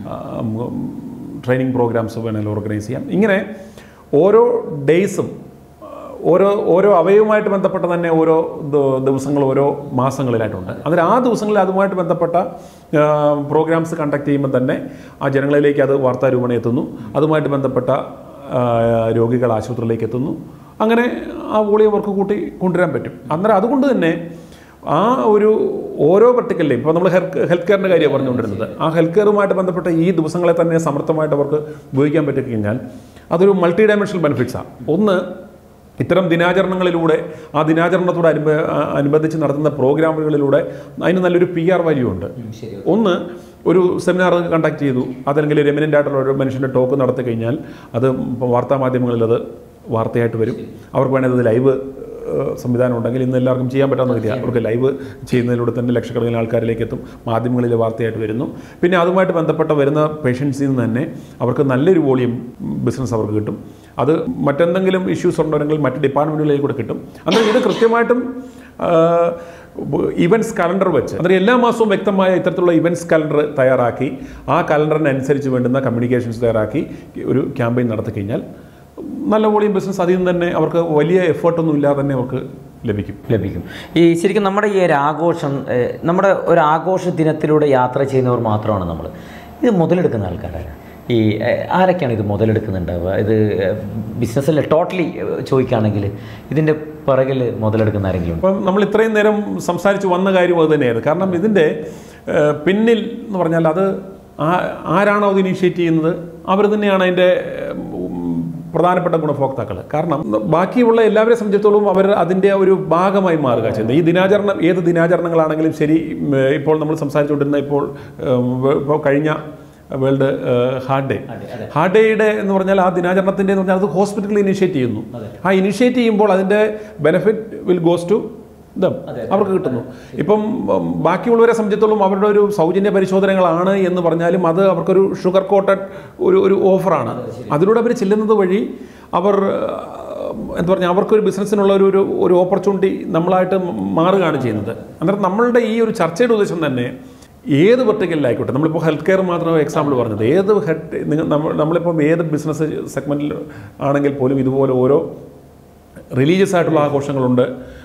ട്രെയിനിങ് പ്രോഗ്രാംസ് വേണമെങ്കിൽ ഓർഗനൈസ് ചെയ്യാം. ഇങ്ങനെ ഓരോ ഡേയ്സും ഓരോ അവയവുമായിട്ട് ബന്ധപ്പെട്ട തന്നെ ഓരോ ദിവസങ്ങൾ ഓരോ മാസങ്ങളിലായിട്ടുണ്ട്. അതിൽ ആ ദിവസങ്ങളിൽ അതുമായിട്ട് ബന്ധപ്പെട്ട പ്രോഗ്രാംസ് കണ്ടക്ട് ചെയ്യുമ്പോൾ തന്നെ ആ ജനങ്ങളിലേക്ക് അത് വാർത്താരൂപേണ എത്തുന്നു. അതുമായിട്ട് ബന്ധപ്പെട്ട രോഗികൾ ആശുപത്രിയിലേക്ക് എത്തുന്നു. അങ്ങനെ ആ വോളിയം അവർക്ക് കൂട്ടി കൊണ്ടുവരാൻ പറ്റും. അന്നേരം അതുകൊണ്ട് തന്നെ ആ ഓരോ വെർട്ടിക്കലിലും ഇപ്പോൾ നമ്മൾ ഹെൽത്ത് കെയറിൻ്റെ കാര്യമാണ് പറഞ്ഞുകൊണ്ടിരുന്നത്. ആ ഹെൽത്ത് കെയറുമായിട്ട് ബന്ധപ്പെട്ട ഈ ദിവസങ്ങളെ തന്നെ സമർത്ഥമായിട്ട് അവർക്ക് ഉപയോഗിക്കാൻ പറ്റിക്കഴിഞ്ഞാൽ അതൊരു മൾട്ടി ഡയമെൻഷണൽ ബെനിഫിറ്റ്സാണ്. ഒന്ന്, ഇത്തരം ദിനാചരണങ്ങളിലൂടെ ആ ദിനാചരണത്തോട് അനുബന്ധിച്ച് നടത്തുന്ന പ്രോഗ്രാമുകളിലൂടെ അതിന് നല്ലൊരു PR വാല്യൂ ഉണ്ട്. ഒന്ന്, ഒരു സെമിനാർ കണ്ടക്ട് ചെയ്തു, അതല്ലെങ്കിൽ ഒരു എമിനൻ്റ് ആയിട്ടുള്ള ഒരു മനുഷ്യൻ്റെ ടോക്ക് നടത്തി കഴിഞ്ഞാൽ അത് വാർത്താമാധ്യമങ്ങളിൽ അത് വാർത്തയായിട്ട് വരും. അവർക്ക് വേണമെങ്കിൽ അത് ലൈവ് സംവിധാനം ഉണ്ടെങ്കിൽ ഇന്ന് എല്ലാവർക്കും ചെയ്യാൻ പറ്റാവുന്ന കാര്യമാണ്. അവർക്ക് ലൈവ് ചെയ്യുന്നതിലൂടെ തന്നെ ലക്ഷക്കണക്കിന് ആൾക്കാരിലേക്ക് എത്തും, മാധ്യമങ്ങളിൽ വാർത്തയായിട്ട് വരുന്നു. പിന്നെ അതുമായിട്ട് ബന്ധപ്പെട്ട വരുന്ന പേഷ്യൻസിൽ നിന്ന് തന്നെ അവർക്ക് നല്ലൊരു വോളിയം ബിസിനസ് അവർക്ക് കിട്ടും. അത് മറ്റെന്തെങ്കിലും ഇഷ്യൂസ് ഉണ്ടെങ്കിൽ മറ്റ് ഡിപ്പാർട്ട്മെൻറ്റുകളിലേക്ക് കൂടെ കിട്ടും. അന്നേരം ഇത് കൃത്യമായിട്ടും ഇവൻറ്റ്സ് കലണ്ടർ വെച്ച് അന്നേരം എല്ലാ മാസവും വ്യക്തമായ ഇത്തരത്തിലുള്ള ഇവൻറ്റ്സ് കലണ്ടർ തയ്യാറാക്കി ആ കലണ്ടറിനനുസരിച്ച് വേണ്ടുന്ന കമ്മ്യൂണിക്കേഷൻസ് തയ്യാറാക്കി ഒരു ക്യാമ്പയിൻ നടത്തി കഴിഞ്ഞാൽ നല്ല വോളിയം ബിസിനസ് അതിൽ നിന്ന് തന്നെ അവർക്ക് വലിയ എഫേർട്ടൊന്നും ഇല്ലാതെ തന്നെ അവർക്ക് ലഭിക്കും.
ഈ ശരിക്കും നമ്മുടെ ഈ ഒരു ആഘോഷം, നമ്മുടെ ഒരു ആഘോഷ ദിനത്തിലൂടെ യാത്ര ചെയ്യുന്നവർ മാത്രമാണ് നമ്മൾ. ഇത് മുതലെടുക്കുന്ന ആൾക്കാരാണ്. ഈ ആരൊക്കെയാണ് ഇത് മുതലെടുക്കുന്നുണ്ടാവുക? ഇത് ബിസിനസ്സിൽ ടോട്ടലി ചോദിക്കുകയാണെങ്കിൽ ഇതിൻ്റെ പിറകിൽ മുതലെടുക്കുന്ന ആരെങ്കിലും?
ഇപ്പം നമ്മൾ ഇത്രയും നേരം സംസാരിച്ച് വന്ന കാര്യം അത് തന്നെയായിരുന്നു. കാരണം ഇതിൻ്റെ പിന്നിൽ എന്ന് പറഞ്ഞാൽ അത് ആരാണോ അത് ഇനീഷ്യേറ്റ് ചെയ്യുന്നത് അവർ തന്നെയാണ് അതിൻ്റെ പ്രധാനപ്പെട്ട ഗുണഭോക്താക്കൾ. കാരണം ബാക്കിയുള്ള എല്ലാവരെ സംബന്ധിച്ചിടത്തോളം അവർ അതിൻ്റെ ഒരു ഭാഗമായി മാറുക ചെയ്യുന്നത്. ഈ ദിനാചരണം ഏത് ദിനാചരണങ്ങളാണെങ്കിലും ശരി, ഇപ്പോൾ നമ്മൾ സംസാരിച്ചുകൊണ്ടിരുന്ന ഇപ്പോൾ കഴിഞ്ഞ വേൾഡ് ഹാർട്ട് ഡേയുടെ എന്ന് പറഞ്ഞാൽ ആ ദിനാചരണത്തിൻ്റെ എന്ന് പറഞ്ഞാൽ അത് ഹോസ്പിറ്റലിൽ ഇനിഷ്യേറ്റ് ചെയ്യുന്നു. ആ ഇനിഷ്യേറ്റ് ചെയ്യുമ്പോൾ അതിൻ്റെ ബെനിഫിറ്റ് വിൽ ഗോസ് ടു അവർക്ക് കിട്ടുന്നു. ഇപ്പം ബാക്കിയുള്ളവരെ സംബന്ധിച്ചിടത്തോളം അവരുടെ ഒരു സൗജന്യ പരിശോധനകളാണ് എന്ന് പറഞ്ഞാലും അത് അവർക്കൊരു ഷുഗർ കോട്ടഡ് ഒരു ഓഫറാണ്. അതിലൂടെ അവർ ചെല്ലുന്നത് വഴി അവർ എന്താ പറഞ്ഞാൽ അവർക്കൊരു ബിസിനസ്സിനുള്ള ഒരു ഓപ്പർച്യൂണിറ്റി നമ്മളായിട്ട് മാറുകയാണ് ചെയ്യുന്നത്. അന്നേരം നമ്മളുടെ ഈ ഒരു ചർച്ചയുടെ ഉദ്ദേശം തന്നെ ഏത് വെർട്ടിക്കലിലായിക്കോട്ടെ, നമ്മളിപ്പോൾ ഹെൽത്ത് കെയർ മാത്രം എക്സാമ്പിൾ പറഞ്ഞത്, ഏത് നമ്മളിപ്പം ഏത് ബിസിനസ് സെഗ്മെൻറ്റിൽ ആണെങ്കിൽ പോലും ഇതുപോലെ ഓരോ റിലീജിയസ് ആയിട്ടുള്ള ആഘോഷങ്ങളുണ്ട്,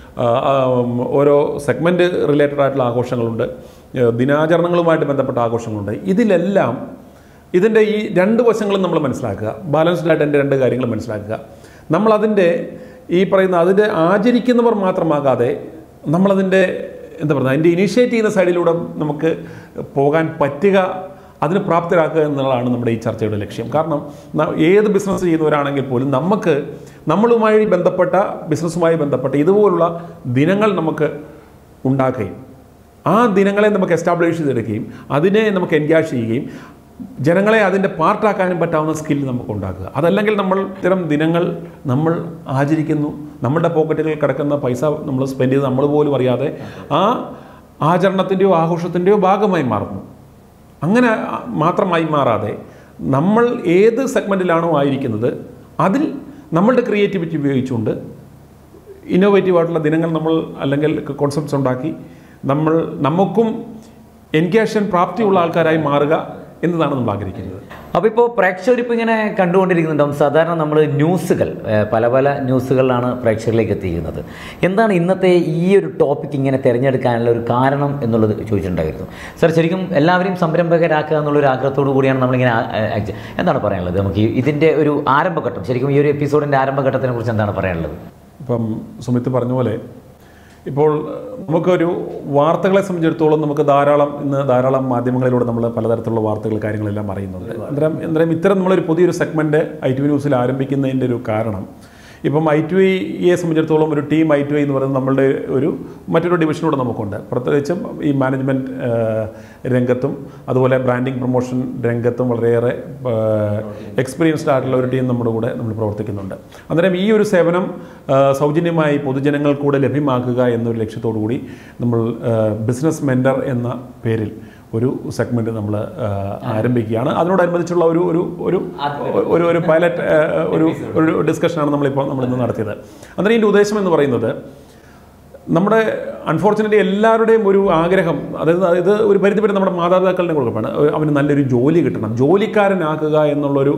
ഓരോ സെഗ്മെൻറ്റ് റിലേറ്റഡ് ആയിട്ടുള്ള ആഘോഷങ്ങളുണ്ട്, ദിനാചരണങ്ങളുമായിട്ട് ബന്ധപ്പെട്ട ആഘോഷങ്ങളുണ്ട്. ഇതിലെല്ലാം ഇതിൻ്റെ ഈ രണ്ട് വശങ്ങളും നമ്മൾ മനസ്സിലാക്കുക, ബാലൻസ്ഡ് ആയിട്ട് എൻ്റെ രണ്ട് കാര്യങ്ങൾ മനസ്സിലാക്കുക. നമ്മളതിൻ്റെ ഈ പറയുന്ന അതിൻ്റെ ആചരിക്കുന്നവർ മാത്രമാകാതെ നമ്മളതിൻ്റെ എന്താ പറയുക അതിൻ്റെ ഇനിഷ്യേറ്റ് ചെയ്യുന്ന സൈഡിലൂടെ നമുക്ക് പോകാൻ പറ്റുക, അതിന് പ്രാപ്തരാക്കുക എന്നുള്ളതാണ് നമ്മുടെ ഈ ചർച്ചയുടെ ലക്ഷ്യം. കാരണം ഏത് ബിസിനസ് ചെയ്യുന്നവരാണെങ്കിൽ പോലും നമ്മളുമായി ബന്ധപ്പെട്ട ബിസിനസ്സുമായി ബന്ധപ്പെട്ട ഇതുപോലുള്ള ദിനങ്ങൾ നമുക്ക് ഉണ്ടാക്കുകയും ആ ദിനങ്ങളെ നമുക്ക് എസ്റ്റാബ്ലിഷ് ചെയ്തെടുക്കുകയും അതിനെ നമുക്ക് എൻഗേജ് ചെയ്യുകയും ജനങ്ങളെ അതിൻ്റെ പാർട്ടാക്കാനും പറ്റാവുന്ന സ്കില്ല് നമുക്ക് ഉണ്ടാക്കുക. അതല്ലെങ്കിൽ നമ്മൾ ഇത്തരം ദിനങ്ങൾ നമ്മൾ ആചരിക്കുന്നു, നമ്മുടെ പോക്കറ്റുകളിൽ കിടക്കുന്ന പൈസ നമ്മൾ സ്പെൻഡ് ചെയ്ത് നമ്മൾ പോലും അറിയാതെ ആ ആചരണത്തിൻ്റെയോ ആഘോഷത്തിൻ്റെയോ ഭാഗമായി മാറുന്നു. അങ്ങനെ മാത്രമായി മാറാതെ നമ്മൾ ഏത് സെഗ്മെൻറ്റിലാണോ ആയിരിക്കുന്നത് അതിൽ നമ്മളുടെ ക്രിയേറ്റിവിറ്റി ഉപയോഗിച്ചുകൊണ്ട് ഇന്നോവേറ്റീവായിട്ടുള്ള ദിനങ്ങൾ നമ്മൾ അല്ലെങ്കിൽ കോൺസെപ്റ്റ്സ് ഉണ്ടാക്കി നമുക്കും എൻഗേജ് പ്രാപ്തിയുള്ള ആൾക്കാരായി മാറുക എന്നതാണ് നമ്മൾ ആഗ്രഹിക്കുന്നത്.
അപ്പോൾ ഇപ്പോൾ പ്രേക്ഷകരിപ്പോൾ ഇങ്ങനെ കണ്ടുകൊണ്ടിരിക്കുന്നുണ്ടാവും. സാധാരണ നമ്മൾ ന്യൂസുകൾ പല ന്യൂസുകളിലാണ് പ്രേക്ഷകരിലേക്ക് എത്തിക്കുന്നത്. എന്താണ് ഇന്നത്തെ ഈ ഒരു ടോപ്പിക് ഇങ്ങനെ തിരഞ്ഞെടുക്കാനുള്ള ഒരു കാരണം എന്നുള്ളത് ചോദിച്ചിട്ടുണ്ടായിരുന്നു. സാർ, ശരിക്കും എല്ലാവരെയും സംരംഭകരാക്കുക എന്നുള്ളൊരു ആഗ്രഹത്തോടു കൂടിയാണ് നമ്മളിങ്ങനെ എന്താണ് പറയാനുള്ളത്? നമുക്ക് ഇതിൻ്റെ ഒരു ആരംഭഘട്ടം, ശരിക്കും ഈ ഒരു എപ്പിസോഡിൻ്റെ ആരംഭഘട്ടത്തിനെ കുറിച്ച് എന്താണ് പറയാനുള്ളത്?
ഇപ്പം സുമിത്ത് പറഞ്ഞ പോലെ ഇപ്പോൾ നമുക്കൊരു വാർത്തകളെ സംബന്ധിച്ചിടത്തോളം നമുക്ക് ധാരാളം മാധ്യമങ്ങളിലൂടെ നമ്മൾ പലതരത്തിലുള്ള വാർത്തകൾ കാര്യങ്ങളെല്ലാം അറിയുന്നുണ്ട്. അന്നേരം ഇത്തരം നമ്മളൊരു പുതിയൊരു സെഗ്മെൻറ്റ് i2i ന്യൂസിൽ ആരംഭിക്കുന്നതിൻ്റെ ഒരു കാരണം, ഇപ്പം i2iയെ സംബന്ധിച്ചിടത്തോളം ഒരു ടീം i2i എന്ന് പറയുന്നത് നമ്മളുടെ മറ്റൊരു ഡിവിഷനോട് നമുക്കുണ്ട്. പ്രത്യേകിച്ചും ഈ മാനേജ്മെൻറ്റ് രംഗത്തും അതുപോലെ ബ്രാൻഡിങ് പ്രൊമോഷൻ രംഗത്തും വളരെയേറെ എക്സ്പീരിയൻസ്ഡ് ആയിട്ടുള്ള ഒരു ടീം നമ്മുടെ കൂടെ നമ്മൾ പ്രവർത്തിക്കുന്നുണ്ട്. അന്നേരം ഈ ഒരു സേവനം സൗജന്യമായി പൊതുജനങ്ങൾക്ക് കൂടെ ലഭ്യമാക്കുക എന്നൊരു ലക്ഷ്യത്തോടു കൂടി നമ്മൾ ബിസിനസ് മെൻറ്റർ എന്ന പേരിൽ ഒരു സെഗ്മെൻറ്റ് നമ്മൾ ആരംഭിക്കുകയാണ്. അതിനോടനുബന്ധിച്ചുള്ള ഒരു പൈലറ്റ് ഒരു ഡിസ്കഷനാണ് നമ്മളിന്ന് നടത്തിയത്. അന്നേരം ഇതിൻ്റെ ഉദ്ദേശം എന്ന് പറയുന്നത്, നമ്മുടെ അൺഫോർച്ചുനേറ്റ്ലി എല്ലാവരുടെയും ഒരു ആഗ്രഹം, അതായത് ഇത് ഒരു പരിധിവരെ നമ്മുടെ മാതാപിതാക്കളുടെ കുഴപ്പമാണ്, അവന് നല്ലൊരു ജോലി കിട്ടണം, ജോലിക്കാരനാക്കുക എന്നുള്ളൊരു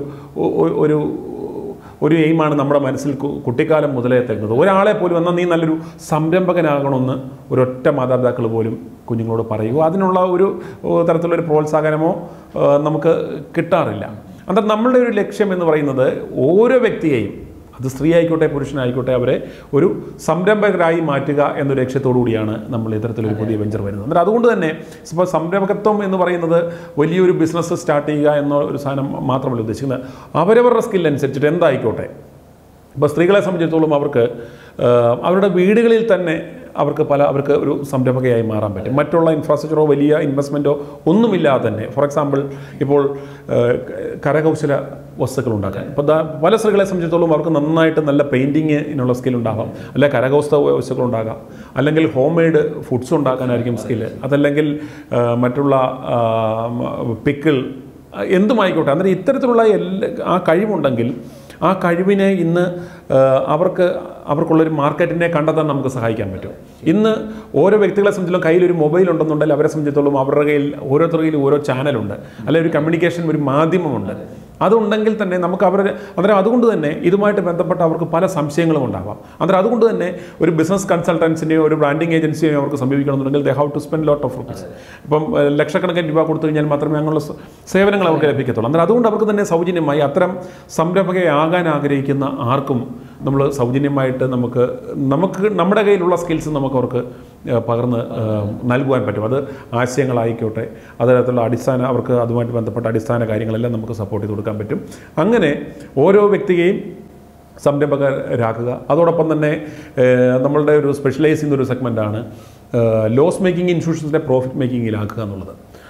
ഒരു എയിമാണ് നമ്മുടെ മനസ്സിൽ കുട്ടിക്കാലം മുതലേ തരുന്നത്. ഒരാളെ പോലും എന്നാൽ നീ നല്ലൊരു സംരംഭകനാകണമെന്ന് ഒരൊറ്റ മാതാപിതാക്കൾ പോലും കുഞ്ഞുങ്ങളോട് പറയുക, അതിനുള്ള ഒരു തരത്തിലുള്ളൊരു പ്രോത്സാഹനമോ നമുക്ക് കിട്ടാറില്ല. അന്നേരം നമ്മളുടെ ഒരു ലക്ഷ്യം എന്ന് പറയുന്നത് ഓരോ വ്യക്തിയെയും, അത് സ്ത്രീ ആയിക്കോട്ടെ പുരുഷനായിക്കോട്ടെ, അവരെ ഒരു സംരംഭകരായി മാറ്റുക എന്നൊരു ലക്ഷ്യത്തോടു കൂടിയാണ് നമ്മൾ ഇത്തരത്തിലൊരു പുതിയ വെഞ്ചർ വരുന്നത്. അന്നേരം അതുകൊണ്ട് തന്നെ ഇപ്പോൾ സംരംഭകത്വം എന്ന് പറയുന്നത് വലിയൊരു ബിസിനസ് സ്റ്റാർട്ട് ചെയ്യുക എന്ന ഒരു സാധനം മാത്രമല്ല ഉദ്ദേശിക്കുന്നത്. അവരവരുടെ സ്കില്ലനുസരിച്ചിട്ട് എന്തായിക്കോട്ടെ, ഇപ്പോൾ സ്ത്രീകളെ സംബന്ധിച്ചിടത്തോളം അവർക്ക് അവരുടെ വീടുകളിൽ തന്നെ അവർക്ക് ഒരു സംരംഭകയായി മാറാൻ പറ്റും. മറ്റുള്ള ഇൻഫ്രാസ്ട്രക്ചറോ വലിയ ഇൻവെസ്റ്റ്മെൻറ്റോ ഒന്നുമില്ലാതെ തന്നെ. ഫോർ എക്സാമ്പിൾ, ഇപ്പോൾ കരകൗശല വസ്തുക്കൾ ഉണ്ടാക്കാൻ ഇപ്പോൾ പല സ്ത്രീകളെ സംബന്ധിച്ചിടത്തോളം അവർക്ക് നന്നായിട്ട് നല്ല പെയിൻറ്റിങ്ങിനുള്ള സ്കിൽ ഉണ്ടാകാം, അല്ലെങ്കിൽ കരകൗശല വസ്തുക്കൾ ഉണ്ടാകാം, അല്ലെങ്കിൽ ഹോം മെയ്ഡ് ഫുഡ്സ് ഉണ്ടാക്കാനായിരിക്കും സ്കില്ല്, അതല്ലെങ്കിൽ മറ്റുള്ള പിക്കിൾ എന്തുമായിക്കോട്ടെ. അന്നേരം ഇത്തരത്തിലുള്ള ആ കഴിവുണ്ടെങ്കിൽ ആ കഴിവിനെ ഇന്ന് അവർക്കുള്ളൊരു മാർക്കറ്റിനെ കണ്ടെത്താൻ നമുക്ക് സഹായിക്കാൻ പറ്റും. ഇന്ന് ഓരോ വ്യക്തികളെ സംബന്ധിച്ചിടത്തോളം കയ്യിലൊരു മൊബൈൽ ഉണ്ടെന്നുണ്ടെങ്കിൽ അവരെ സംബന്ധിച്ചിടത്തോളം അവരുടെ കയ്യിൽ ഓരോരുത്തരുടെ കയ്യിൽ ഓരോ ചാനലുണ്ട്, അല്ലെങ്കിൽ ഒരു കമ്മ്യൂണിക്കേഷൻ ഒരു മാധ്യമമുണ്ട്. അതുണ്ടെങ്കിൽ തന്നെ നമുക്ക് അന്നേരം അതുകൊണ്ട് തന്നെ ഇതുമായിട്ട് ബന്ധപ്പെട്ട അവർക്ക് പല സംശയങ്ങളും ഉണ്ടാകാം. അന്നേരം അതുകൊണ്ട് തന്നെ ഒരു ബിസിനസ് കൺസൾട്ടൻസിനെയോ ഒരു ബ്രാൻഡിങ് ഏജൻസിയെയോ അവർക്ക് സമീപിക്കണമെന്നുണ്ടെങ്കിൽ they have to spend lot of rupees. ഇപ്പം ലക്ഷക്കണക്കിന് രൂപ കൊടുത്തു കഴിഞ്ഞാൽ മാത്രമേ അങ്ങനെയുള്ള സേവനങ്ങൾ അവർക്ക് ലഭിക്കത്തുള്ളൂ. അന്നേരം അതുകൊണ്ട് അവർക്ക് തന്നെ സൗജന്യമായി അത്തരം സംരംഭകയാകാൻ ആഗ്രഹിക്കുന്ന ആർക്കും നമ്മൾ സൗജന്യമായിട്ട് നമുക്ക് നമ്മുടെ കയ്യിലുള്ള സ്കിൽസ് നമുക്ക് അവർക്ക് പകർന്ന് നൽകുവാൻ പറ്റും. അത് ആശയങ്ങളായിക്കോട്ടെ, അതേതരത്തിലുള്ള അവർക്ക് അതുമായിട്ട് ബന്ധപ്പെട്ട അടിസ്ഥാന കാര്യങ്ങളെല്ലാം നമുക്ക് സപ്പോർട്ട് ചെയ്ത് കൊടുക്കാൻ പറ്റും. അങ്ങനെ ഓരോ വ്യക്തിയെയും സംരംഭകരാക്കുക. അതോടൊപ്പം തന്നെ നമ്മളുടെ ഒരു സ്പെഷ്യലൈസ് ചെയ്യുന്ന ഒരു സെഗ്മെൻറ്റാണ് ലോസ് മേക്കിംഗ് ഇൻസ്റ്റിറ്റ്യൂഷൻസിനെ പ്രോഫിറ്റ് മേക്കിങ്ങിലാക്കുക എന്നുള്ളത്.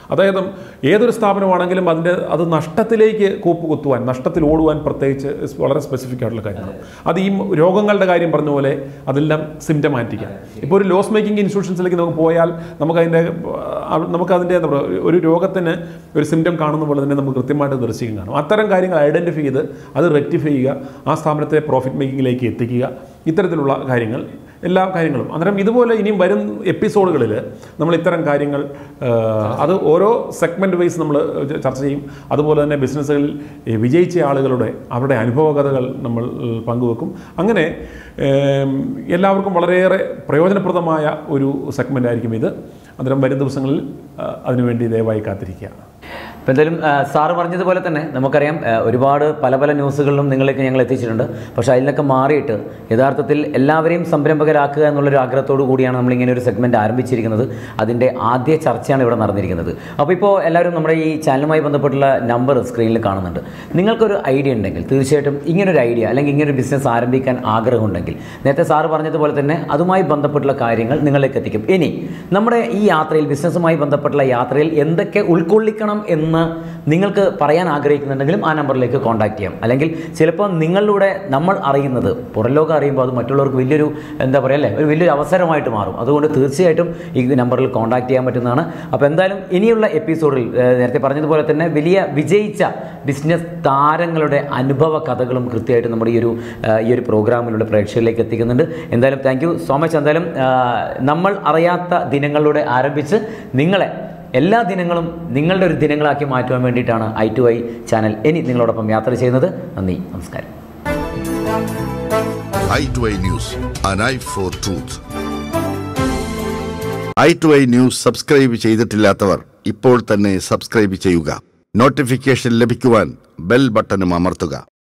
അതായത് ഏതൊരു സ്ഥാപനമാണെങ്കിലും അത് നഷ്ടത്തിലേക്ക് കൂപ്പുകുത്തുവാൻ, നഷ്ടത്തിൽ ഓടുവാൻ പ്രത്യേകിച്ച് വളരെ സ്പെസിഫിക് ആയിട്ടുള്ള കാര്യമാണ്. അത് ഈ രോഗങ്ങളുടെ കാര്യം പറഞ്ഞ പോലെ അതെല്ലാം സിംറ്റമാറ്റിക്കാണ്. ഇപ്പോൾ ഒരു ലോസ് മേക്കിംഗ് ഇൻസ്റ്റിറ്റ്യൂഷൻസിലേക്ക് നമുക്ക് പോയാൽ നമുക്കതിൻ്റെ എന്താ പറയുക, ഒരു രോഗത്തിന് ഒരു സിംറ്റം കാണുന്ന പോലെ തന്നെ നമുക്ക് കൃത്യമായിട്ട് ദർശിക്കാൻ കാണും. അത്തരം കാര്യങ്ങൾ ഐഡൻറ്റിഫൈ ചെയ്ത് അത് റെക്ടിഫൈ ചെയ്യുക, ആ സ്ഥാപനത്തെ പ്രോഫിറ്റ് മേക്കിങ്ങിലേക്ക് എത്തിക്കുക, ഇത്തരത്തിലുള്ള കാര്യങ്ങൾ, എല്ലാ കാര്യങ്ങളും. അന്നേരം ഇതുപോലെ ഇനിയും വരും എപ്പിസോഡുകളിൽ നമ്മൾ ഇത്തരം കാര്യങ്ങൾ അത് ഓരോ സെഗ്മെൻറ്റ് വൈസ് നമ്മൾ ചർച്ച ചെയ്യും. അതുപോലെ തന്നെ ബിസിനസ്സുകളിൽ വിജയിച്ച ആളുകളുടെ അവരുടെ അനുഭവകഥകൾ നമ്മൾ പങ്കുവെക്കും. അങ്ങനെ എല്ലാവർക്കും വളരെയേറെ പ്രയോജനപ്രദമായ ഒരു സെഗ്മെൻ്റ് ആയിരിക്കും ഇത്. അന്നേരം വരും ദിവസങ്ങളിൽ അതിനുവേണ്ടി ദയവായി കാത്തിരിക്കുക.
അപ്പോൾ എന്തായാലും സാറ് പറഞ്ഞതുപോലെ തന്നെ നമുക്കറിയാം ഒരുപാട് പല പല ന്യൂസുകളിലും നിങ്ങളിലേക്ക് ഞങ്ങൾ എത്തിച്ചിട്ടുണ്ട്. പക്ഷേ അതിലൊക്കെ മാറിയിട്ട് യഥാർത്ഥത്തിൽ എല്ലാവരെയും സംരംഭകരാക്കുക എന്നുള്ളൊരു ആഗ്രഹത്തോടു കൂടിയാണ് നമ്മളിങ്ങനെ ഒരു സെഗ്മെൻറ്റ് ആരംഭിച്ചിരിക്കുന്നത്. അതിൻ്റെ ആദ്യ ചർച്ചയാണ് ഇവിടെ നടന്നിരിക്കുന്നത്. അപ്പോൾ ഇപ്പോൾ എല്ലാവരും നമ്മുടെ ഈ ചാനലുമായി ബന്ധപ്പെട്ടുള്ള നമ്പർ സ്ക്രീനിൽ കാണുന്നുണ്ട്. നിങ്ങൾക്കൊരു ഐഡിയ ഉണ്ടെങ്കിൽ തീർച്ചയായിട്ടും ഇങ്ങനൊരു ഐഡിയ അല്ലെങ്കിൽ ഇങ്ങനൊരു ബിസിനസ് ആരംഭിക്കാൻ ആഗ്രഹമുണ്ടെങ്കിൽ നേരത്തെ സാറ് പറഞ്ഞതുപോലെ തന്നെ അതുമായി ബന്ധപ്പെട്ടുള്ള കാര്യങ്ങൾ നിങ്ങളിലേക്ക് എത്തിക്കും. ഇനി നമ്മുടെ ഈ യാത്രയിൽ, ബിസിനസ്സുമായി ബന്ധപ്പെട്ടുള്ള യാത്രയിൽ എന്തൊക്കെ ഉൾക്കൊള്ളിക്കണം എന്ന് നിങ്ങൾക്ക് പറയാൻ ആഗ്രഹിക്കുന്നുണ്ടെങ്കിലും ആ നമ്പറിലേക്ക് കോൺടാക്ട് ചെയ്യാം. അല്ലെങ്കിൽ ചിലപ്പോൾ നിങ്ങളിലൂടെ നമ്മൾ അറിയുന്നത് പുറം ലോകം അറിയുമ്പോൾ അത് മറ്റുള്ളവർക്ക് വലിയൊരു എന്താ പറയുക അല്ലേ, ഒരു വലിയൊരു അവസരമായിട്ട് മാറും. അതുകൊണ്ട് തീർച്ചയായിട്ടും ഈ നമ്പറിൽ കോൺടാക്ട് ചെയ്യാൻ പറ്റുന്നതാണ്. അപ്പോൾ എന്തായാലും ഇനിയുള്ള എപ്പിസോഡിൽ നേരത്തെ പറഞ്ഞതുപോലെ തന്നെ വലിയ വിജയിച്ച ബിസിനസ് താരങ്ങളുടെ അനുഭവ കഥകളും കൃത്യമായിട്ട് നമ്മുടെ ഈ ഒരു പ്രോഗ്രാമിലൂടെ പ്രേക്ഷകരിലേക്ക് എത്തിക്കുന്നുണ്ട്. എന്തായാലും താങ്ക് യു സോ മച്ച്. എന്തായാലും നമ്മൾ അറിയാത്ത ദിനങ്ങളിലൂടെ ആരംഭിച്ച് നിങ്ങളെ എല്ലാ ദിനങ്ങളും നിങ്ങളുടെ ഒരു ദിനങ്ങളാക്കി മാറ്റുവാൻ വേണ്ടിയിട്ടാണ് i2i ചാനൽ ഇനി നിങ്ങളോടൊപ്പം യാത്ര ചെയ്യുന്നത്. നന്ദി, നമസ്കാരം.
i2i news, an eye for truth. i2i news subscribe ചെയ്തിട്ടില്ലാത്തവർ ഇപ്പോൾ തന്നെ സബ്സ്ക്രൈബ് ചെയ്യുക. നോട്ടിഫിക്കേഷൻ ലഭിക്കുവാൻ ബെൽ ബട്ടണും അമർത്തുക.